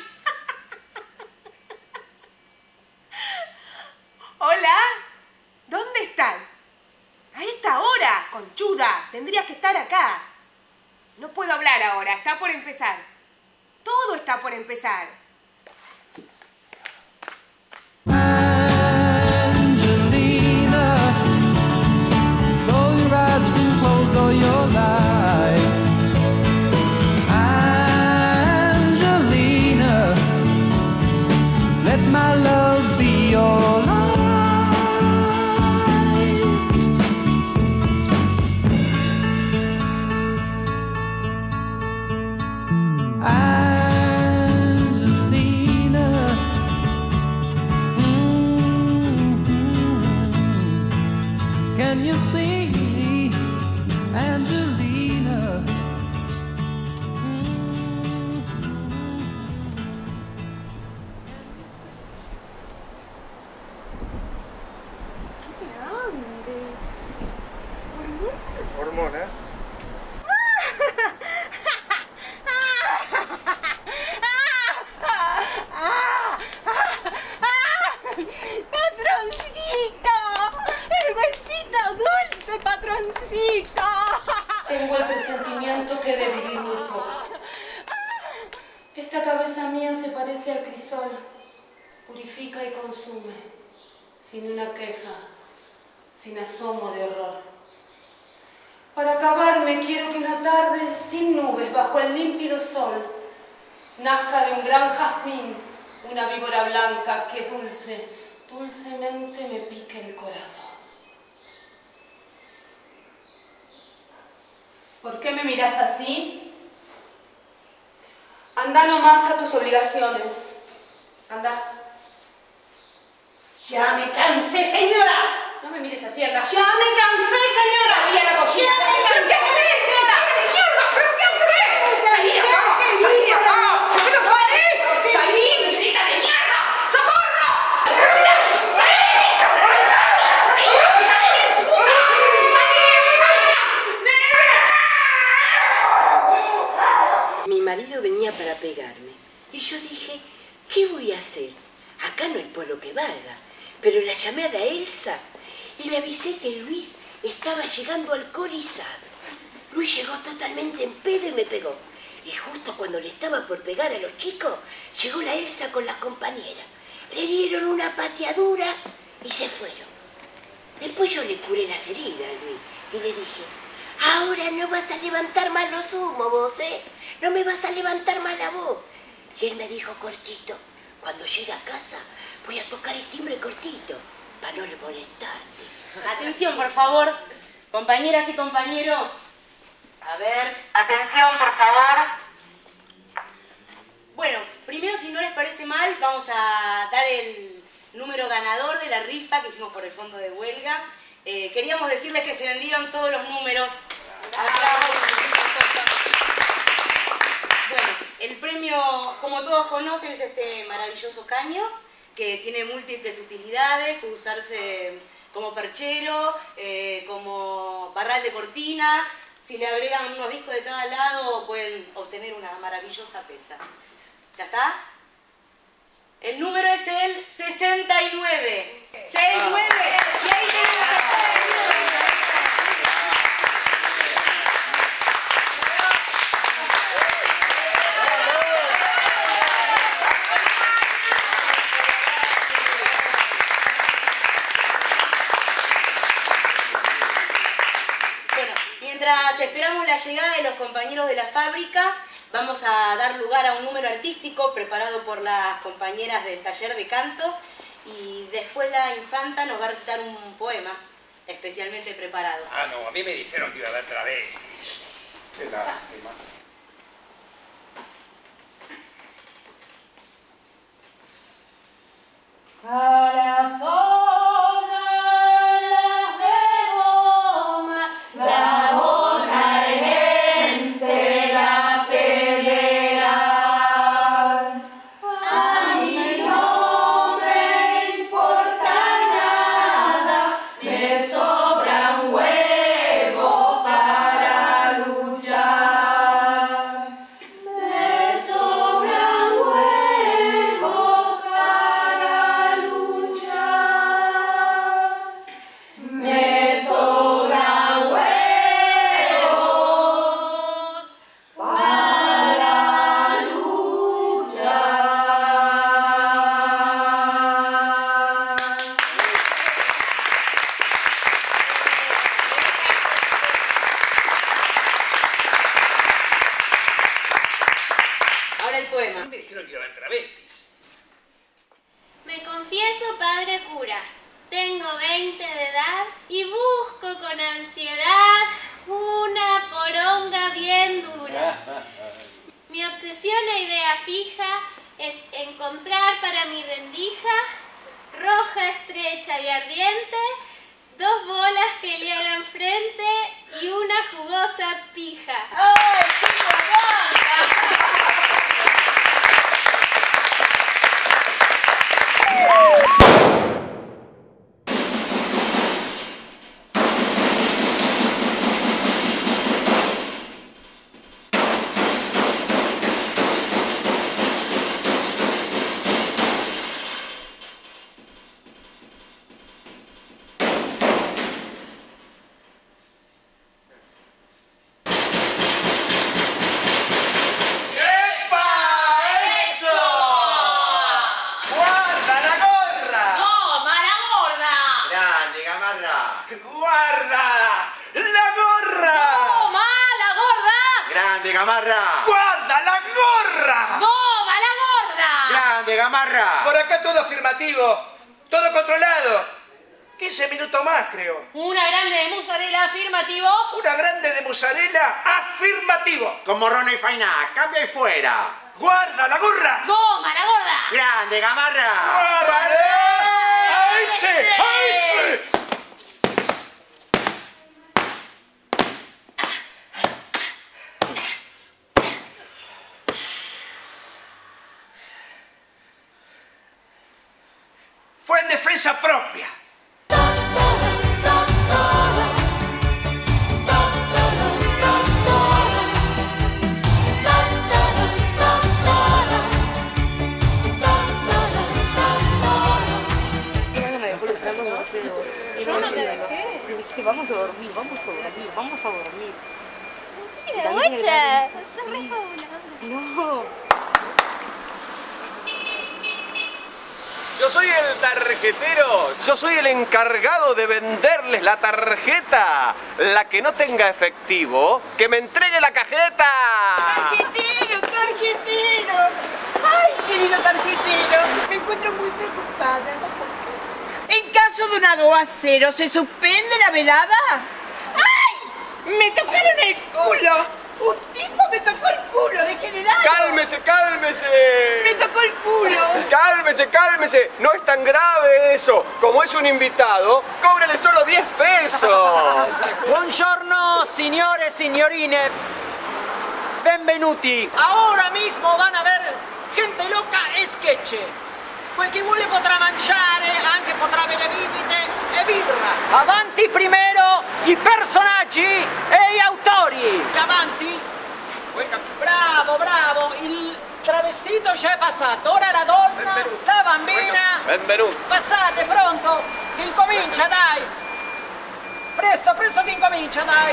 Hola, ¿dónde estás? A esta hora, conchuda, tendrías que estar acá. No puedo hablar ahora, está por empezar. Todo está por empezar. Angelina, close your eyes and close all your lies. Angelina, let my love be your life. Angelina, hormonas. ¡Patroncito! ¡El huesito dulce, patroncito! Tengo el presentimiento que he de vivir muy poco. Esta cabeza mía se parece al crisol, purifica y consume, sin una queja, sin asomo de horror. Para acabarme quiero que una tarde sin nubes, bajo el límpido sol, nazca de un gran jazmín una víbora blanca que dulce, dulcemente me pique el corazón. ¿Por qué me miras así? Anda nomás a tus obligaciones. Anda. ¡Ya me cansé, señora! No me mires así, anda. ¡Ya me cansé, señora! Salí a la cocina. ¡Ya me cansé, ¿Qué haces, señora? ¡De mierda! ¿Pero qué haces? ¡Salí de acá! ¡Salí de acá! ¡Pero salí! ¡Salí! ¡Grita de mierda! ¡Socorro! ¡Salí! Mi marido venía para pegarme y yo dije, ¿qué voy a hacer? Acá no hay pueblo que valga. Pero la llamé a la Elsa y le avisé que Luis estaba llegando alcoholizado. Luis llegó totalmente en pedo y me pegó. Y justo cuando le estaba por pegar a los chicos, llegó la Elsa con las compañeras. Le dieron una pateadura y se fueron. Después yo le curé las heridas a Luis y le dije, ahora no vas a levantar más los humos vos, ¿eh? No me vas a levantar más la voz. Y él me dijo cortito, cuando llegue a casa voy a tocar el timbre cortito, para no le molestarte. Atención, por favor, compañeras y compañeros. A ver, atención, por favor. Bueno, primero, si no les parece mal, vamos a dar el número ganador de la rifa que hicimos por el fondo de huelga. Eh, queríamos decirles que se vendieron todos los números. Bueno, el premio, como todos conocen, es este maravilloso caño, que tiene múltiples utilidades, puede usarse como perchero, eh, como barral de cortina. Si le agregan unos discos de cada lado, pueden obtener una maravillosa pesa. ¿Ya está? El número es el sesenta y nueve. sesenta y nueve. Y ahí tenemos Mientras esperamos la llegada de los compañeros de la fábrica, vamos a dar lugar a un número artístico preparado por las compañeras del taller de canto y después la infanta nos va a recitar un poema especialmente preparado. Ah, no, a mí me dijeron que iba a haber otra vez. Qué lástima. Corazón. Me confieso, padre cura, tengo veinte de edad y busco con ansiedad una poronga bien dura. Mi obsesión e idea fija es encontrar para mi rendija, roja, estrecha y ardiente, dos bolas que le hagan frente y una jugosa pija. ¡Ay, qué bonita! Grande, Gamarra. ¡Guarda la gorra! ¡Goma, la gorra! Grande, Gamarra. Por acá todo afirmativo. Todo controlado. quince minutos más, creo. Una grande de mozzarella afirmativo. Una grande de mozzarella afirmativo. Con morrona y faina. Cambia y fuera. ¡Guarda la gorra! ¡Goma, la gorra! Grande, Gamarra. ¡Guarda! ¡A ese! ¡A ese! Fue en defensa propia. Yo no te dejé. Sí, vamos a dormir, vamos a dormir, vamos a dormir. Mira, guacha, sos re fabulado. No. Yo soy el tarjetero, yo soy el encargado de venderles la tarjeta. La que no tenga efectivo, que me entregue la cajeta. ¡Tarjetero, tarjetero! ¡Ay, querido tarjetero! Me encuentro muy preocupada. En caso de un aguacero, ¿se suspende la velada? ¡Ay! ¡Me tocaron el culo! Un tipo me tocó el culo, degenerado. ¡Cálmese, cálmese! Me tocó el culo. ¡Cálmese, cálmese! No es tan grave eso. Como es un invitado, cóbrele solo diez pesos. Buongiorno, signore e signorine. Benvenuti. Ahora mismo van a ver Gente Loca Sketch. Quel chi vuole potrà mangiare, anche potrà bere bibite e birra. Avanti primero i personaggi e gli autori. Avanti. Bravo, bravo. Il travestito c'è passato. Ora la donna, la bambina. Benvenuto. Passate, pronto? Che incomincia, dai. Presto, presto che incomincia, dai.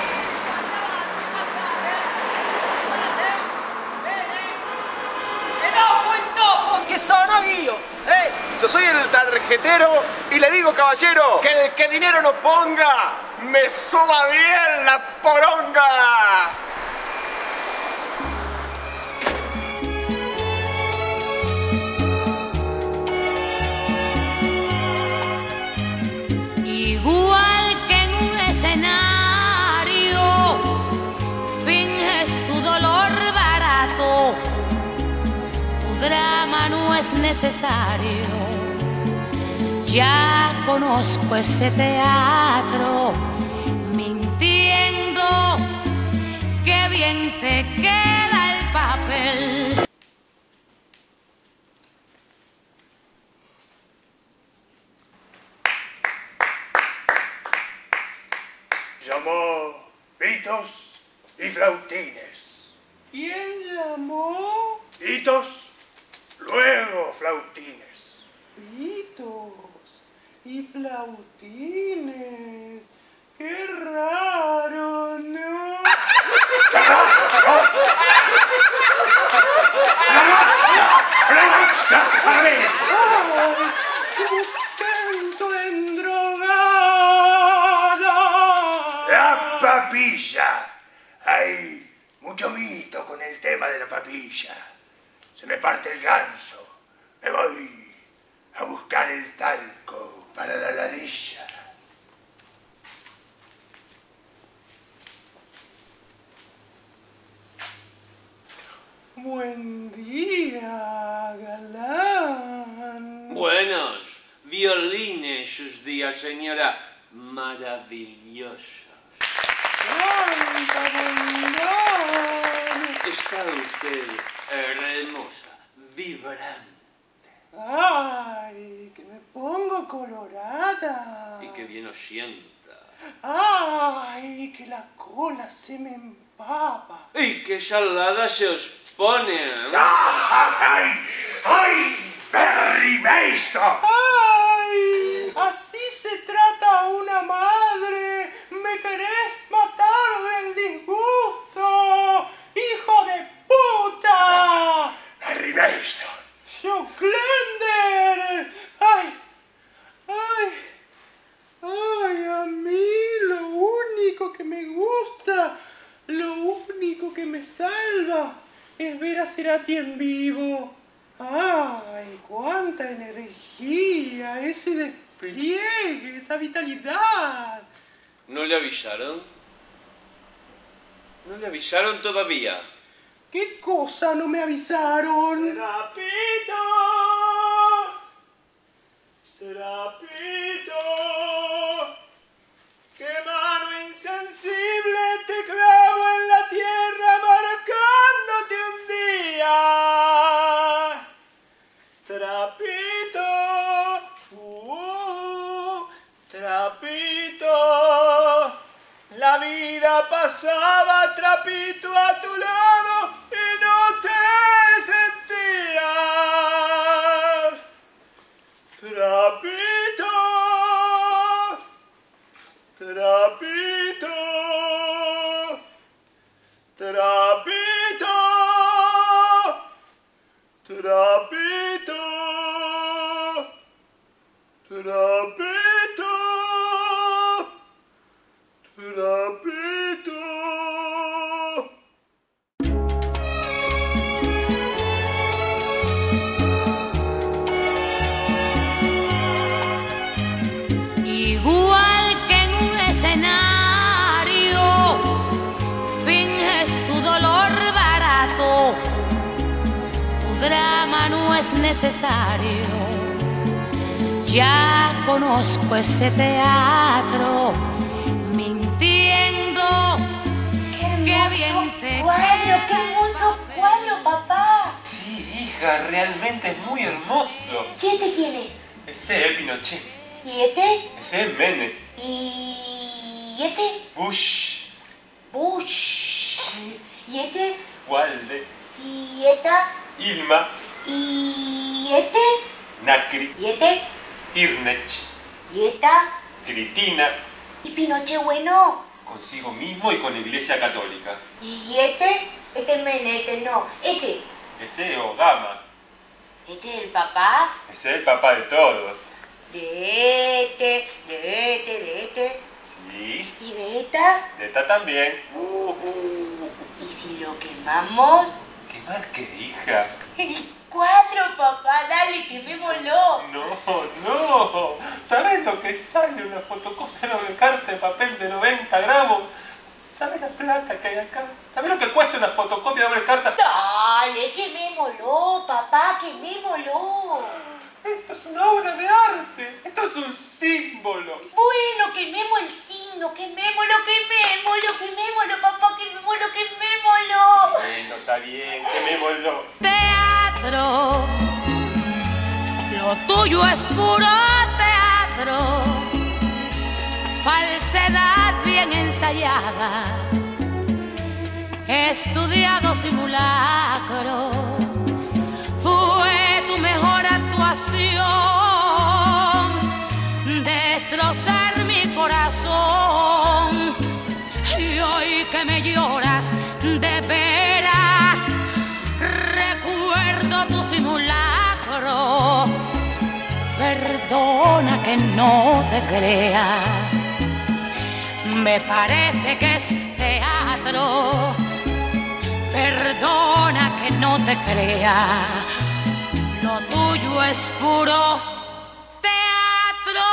E dopo il topo, che sono io. ¡Hey! Yo soy el tarjetero y le digo, caballero, que el que dinero no ponga, me suba bien la poronga. Igual que en un escenario, finges tu dolor barato. Tu drama no es necesario. Ya conozco ese teatro, mintiendo, qué bien te queda el papel. Llamó pitos y flautines. ¿Quién llamó? Pitos, luego flautines. Pitos y flautines. ¡Qué raro, no! A ver. ¡Ay! ¡Me siento endrogada! La papilla. Hay mucho mito con el tema de la papilla. Se me parte el ganso. Me voy a buscar el talco para la ladilla. Buen día, galán. Buenos violines sus días, señora. Maravillosos. ¡Cuánta bondad! Está usted hermosa, vibrante. ¡Ay, que me pongo colorada! Y que bien os sienta. ¡Ay, que la cola se me empapa! Y qué salada se os pone. ¡Ay! ¡Ay! ¡Very Mason! ¡Ay! Así se trata a una madre. ¿Me querés matar del disgusto? ¡Hijo de puta! ¡Very Mason! ¡Yo Glender! ¡Ay! ¡Ay! ¡Ay! A mí lo único que me gusta, lo único único que me salva es ver a Cerati en vivo. ¡Ay, cuánta energía! Ese despliegue, esa vitalidad. ¿No le avisaron? ¿No le avisaron todavía? ¿Qué cosa no me avisaron? ¡Trapito! ¡Trapito! ¡Qué mano insensible te clavo en la tierra marcándote un día! ¡Trapito! ¡Uh! ¡Trapito! La vida pasaba, trapito, a tu lado y no te sentías. Trapito, trapito, trapito, trapito, trapito. Trapito. Igual que en un escenario, finges tu dolor barato, tu drama no es necesario. Ya conozco ese teatro. ¡Qué bien te cuadro! ¡Qué hermoso cuadro, papá! Sí, hija, realmente es muy hermoso. ¿Y este quién es? Ese es Pinochet. ¿Y este? Ese es Menem. ¿Y este? Bush. Bush. ¿Y este? Walde. ¿Y esta? Ilma. ¿Y este? Nacri. ¿Y este? Kirnech. ¿Y esta? Cristina. ¿Y Pinochet bueno? Consigo mismo y con la Iglesia Católica. ¿Y este? Este es Menem, este no. Este. Ese es Obama. ¿Este es el papá? Ese es el papá de todos. De este, de este, de este. Sí. ¿Y de esta? De esta también. Uh, uh. ¿Y si lo quemamos? ¿Quemar qué, hija? El cuadro, papá, dale, quemémoslo. No, no. ¿Sabes lo que sale una fotocopia de una carta de papel de noventa gramos? ¿Sabes la plata que hay acá? ¿Sabes lo que cuesta una fotocopia de doble carta? Dale, quemémoslo, papá, quemémoslo. Esto es una obra de arte. Esto es un símbolo. Bueno, quememos el signo, quemémoslo, quemémoslo, quemémoslo, papá, quemémoslo, quemémoslo. Bueno, está bien, quemémoslo. Teatro, lo tuyo es puro teatro, falsedad bien ensayada, estudiado simulacro, fue tu mejor actuación, destrozar mi corazón, y hoy que me lloras de veras, recuerdo tu simulacro, perdona que no te crea, me parece que es teatro, perdona que no te crea, lo tuyo es puro teatro.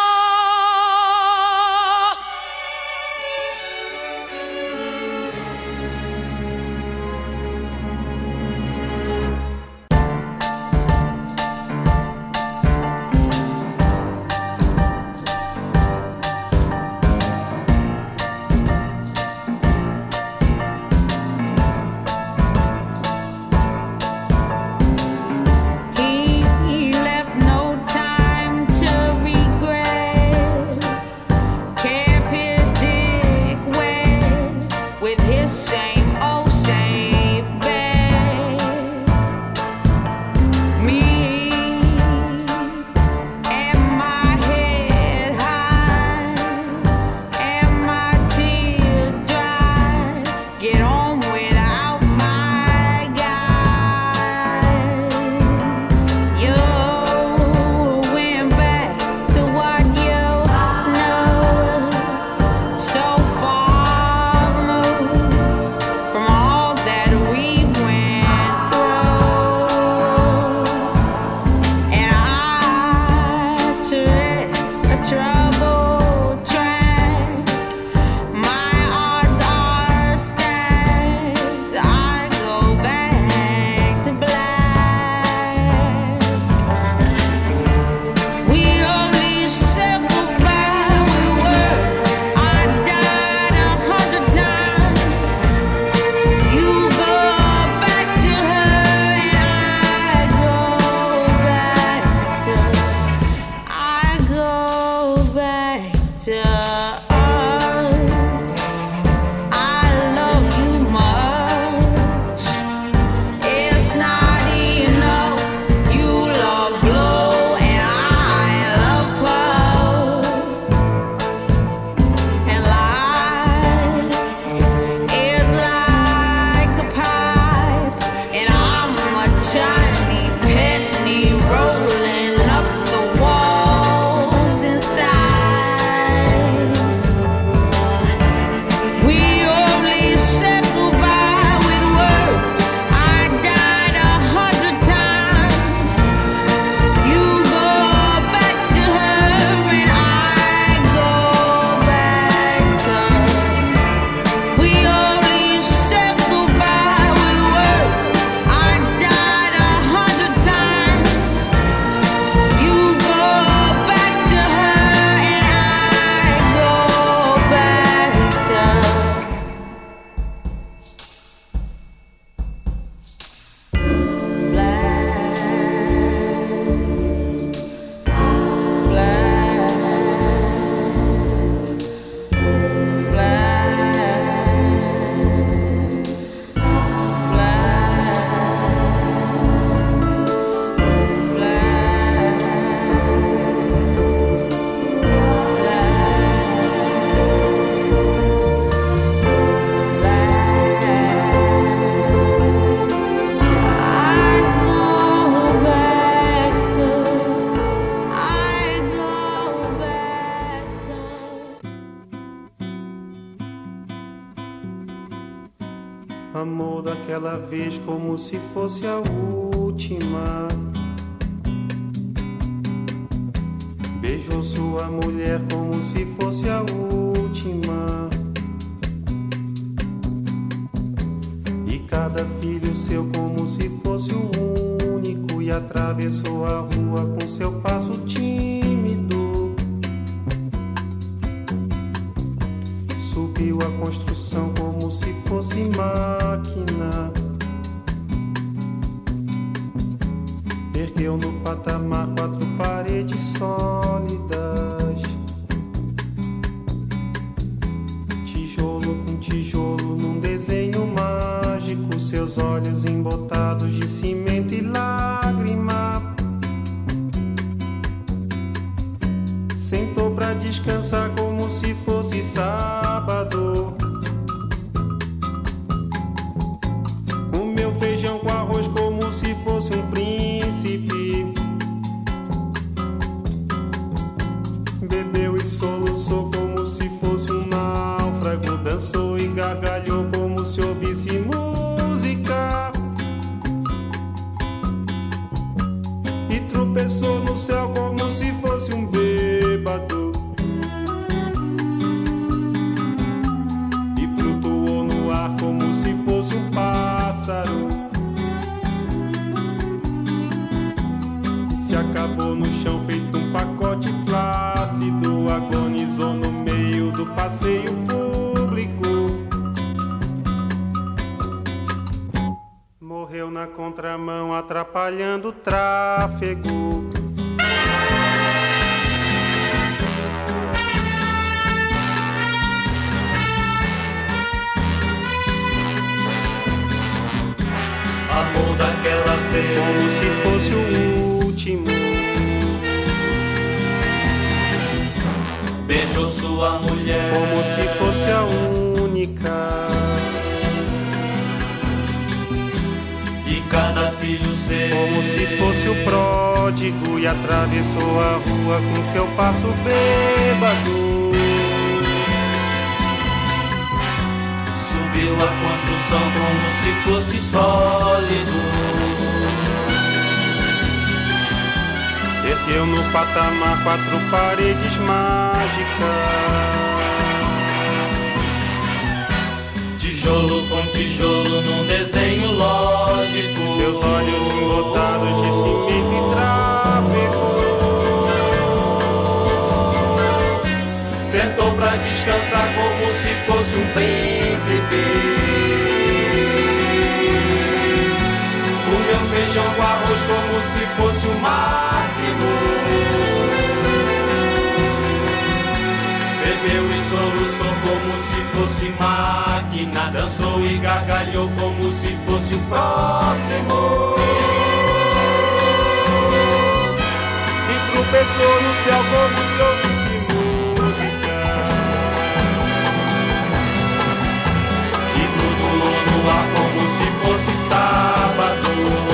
Amou daquela vez como se fosse a última. Beijou sua mulher como se fosse a última. E cada filho seu como se fosse o único. E atravessou a rua com seu passo tímido. Subiu a construção como se fosse máquina. Ergueu no patamar quatro paredes sólidas. Tijolo com tijolo num desenho mágico. Seus olhos embotados de cimento e lágrima. Sentou pra descansar como se fosse sábado. Comeu feijão com arroz como se fosse um príncipe. Bebeu e soluçou como se fosse um náufrago. Dançou e gargalhou como se ouvisse música. E tropeçou no céu como se fosse um bêbado. E flutuou no ar como se fosse um pássaro. E se acabou no chão feito um pacote flácido. Agonizou no meio do passeio público. Morreu na contramão atrapalhando o tráfego. Amor daquela vez como se fosse o último. Beijou sua mulher como se fosse a única. E cada filho seu como se fosse o pródigo. E atravessou a rua com seu passo bêbado. Subiu a construção como se fosse sólido. Ergueu no patamar quatro paredes mágicas. Tijolo com tijolo num desenho lógico. Seus olhos embotados de cimento e tráfego. Sentou pra descansar como se fosse um príncipe. Comeu feijão com arroz como se fosse o máximo. Bebeu e soluçou como se fosse máquina. Dançou e gargalhou como se fosse o próximo. E tropeçou no céu como se ouvisse música. E flutuou no ar como se fosse sábado.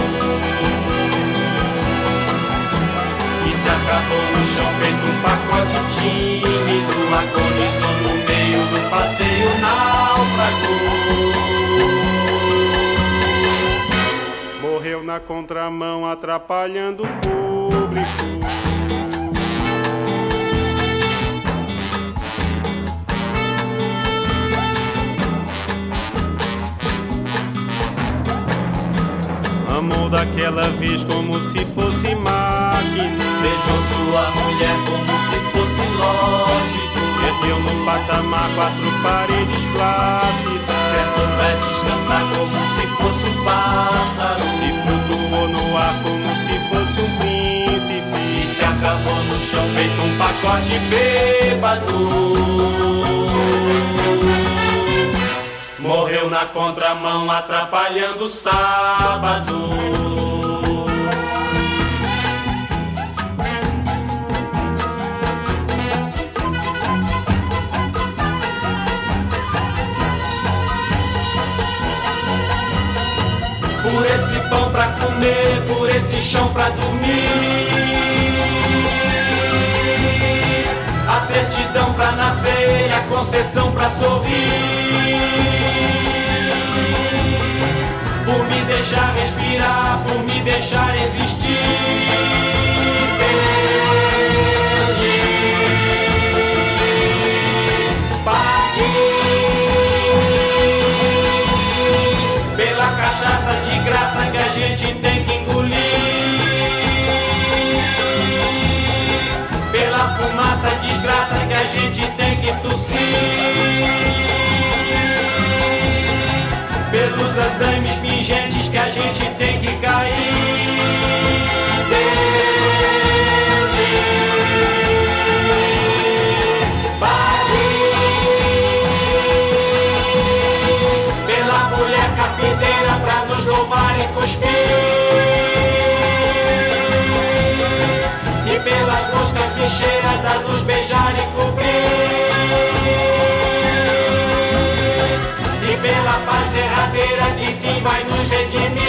E se acabou no chão feito um pacote tímido. Agonizou no meio do passeio náufrago. Morreu na contramão atrapalhando o público. Amou daquela vez como se fosse máquina. Beijou sua mulher como se fosse lógico. Ergueu no patamar quatro paredes flácidas. Sentou pra descansar como se fosse um pássaro. E flutuou no ar como se fosse um príncipe. E se acabou no chão feito um pacote bêbado. Morreu na contramão atrapalhando o sábado. Por esse pão pra comer, por esse chão pra dormir. A certidão pra nascer, a concessão pra sorrir. deixar existir. Pela cachaça de graça que a gente tem que engolir, pela fumaça desgraça que a gente tem que tossir, pelos andames pingentes que a gente tem que cair. Pra nos louvar e cuspir, e pelas moscas bicheiras a nos beijar e cobrir, e pela paz derradeira que fim vai nos redimir.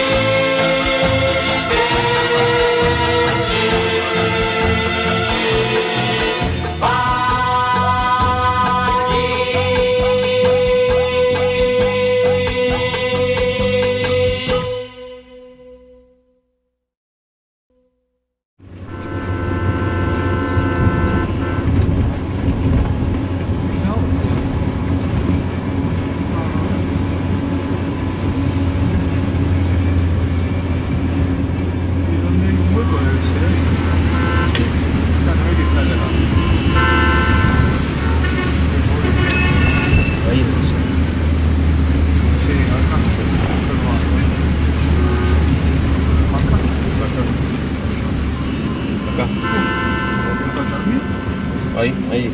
Ahí, ahí.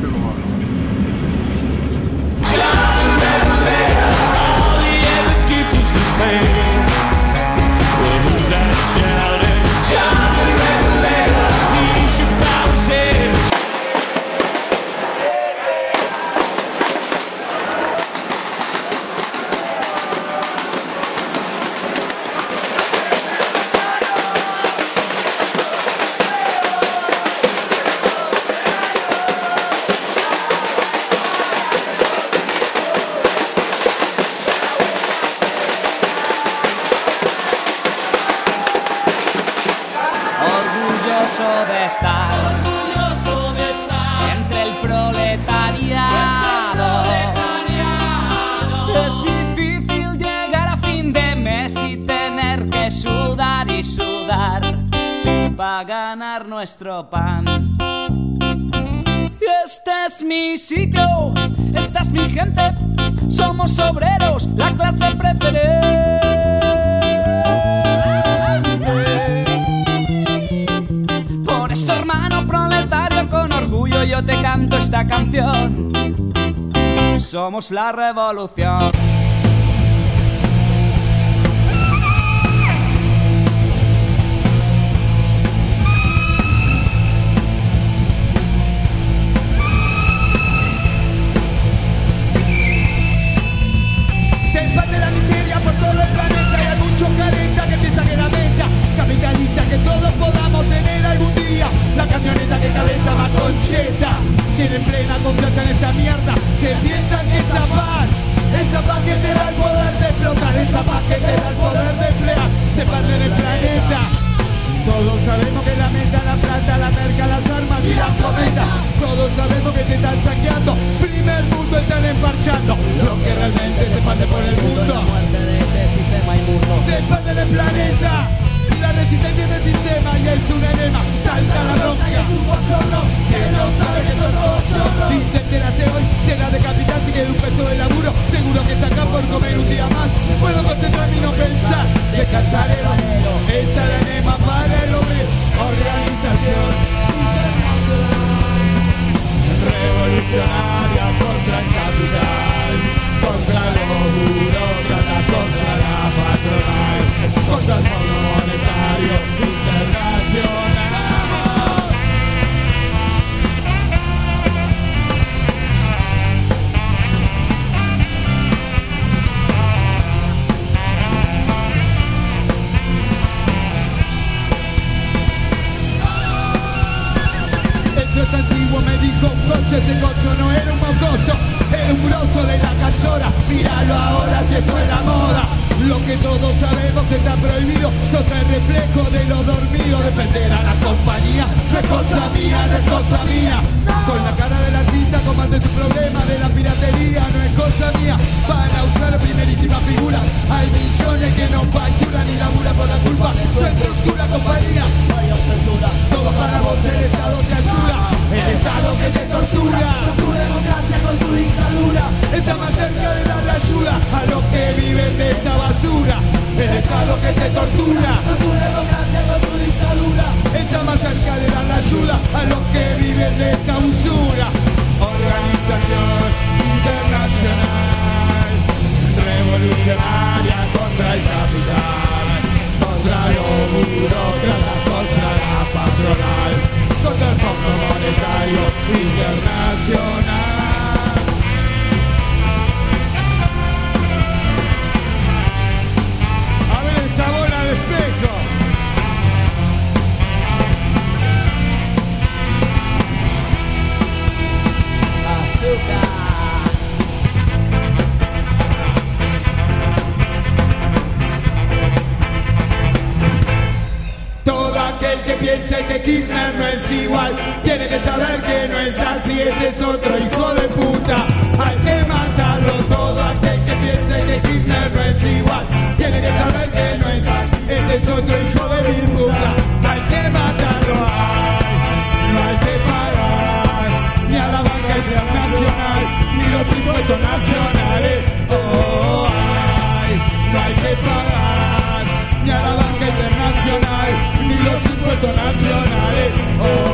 Orgulloso de estar, orgulloso de estar entre el proletariado. Es difícil llegar a fin de mes y tener que sudar y sudar para ganar nuestro pan. Este es mi sitio, esta es mi gente, somos obreros, la clase preferente. Por eso, hermano proletario, con orgullo yo te canto esta canción. Somos la revolución. Capitalista, que todos podamos tener algún día la camioneta que cabeza más concheta. Tienen plena confianza en esta mierda, que piensan que esa paz, esa paz que te da el poder de explotar, esa paz que te da el poder de emplear, se parte en el planeta. Todos sabemos que la meta, la plata, la merca, las armas y las cometas. Todos sabemos que te están saqueando, primer mundo están emparchando. Lo que realmente se expande por el mundo, se expande en el planeta. La resistencia del sistema y es un enema, salta la bronca. Es un bochorno que no sabe que son bochornos. Si te enteraste hoy, llena de capital, si queda un peso de laburo, seguro que está acá por comer un día más. Puedo concentrarme y no pensar, descansar el obrero, echar el enema para el obrero. Organización revolucionaria contra el capital, contra los burócratas, contra la patronal, contra el Fondo Monetario Internacional. El dios antiguo me dijo, coche, ese cocho no era un mocoso, era un grosso de la cantora. Míralo ahora si eso es la moda. Lo que todos sabemos está prohibido. Sos el reflejo de los dormidos. Defender a la compañía no es cosa mía, no es cosa mía. Con la cara de la tinta comande tu problema de la piratería, no es cosa mía. Para usar primerísima figura hay millones que no facturan y laburan por la culpa tu estructura, compañía. Todo para vos, el Estado te ayuda, el Estado que te tortura. Su democracia con su dictadura está más cerca de dar la ayuda a los que viven de esta basura. El Estado que te tortura, su democracia con su dictadura está más cerca de dar la ayuda a los que viven de esta usura. Organización internacional revolucionaria contra el capital, contra los burócratas, contra la patronal, contra el Fondo Monetario Internacional. A ver esa bola de espejo. Azúcar. Todo aquel que piense que Kirchner no es igual tiene que saber que no es así, este es otro hijo de puta. Hay que matarlo. Todo aquel que piense que Kirchner no es igual tiene que saber que no es así, este es otro hijo de mil puta. Hay que matarlo. Ay, no hay que pagar ni a la banca internacional ni los impuestos nacionales. Oh, ay, no hay que pagar ni a la banca internacional ni los impuestos nacionales. Oh,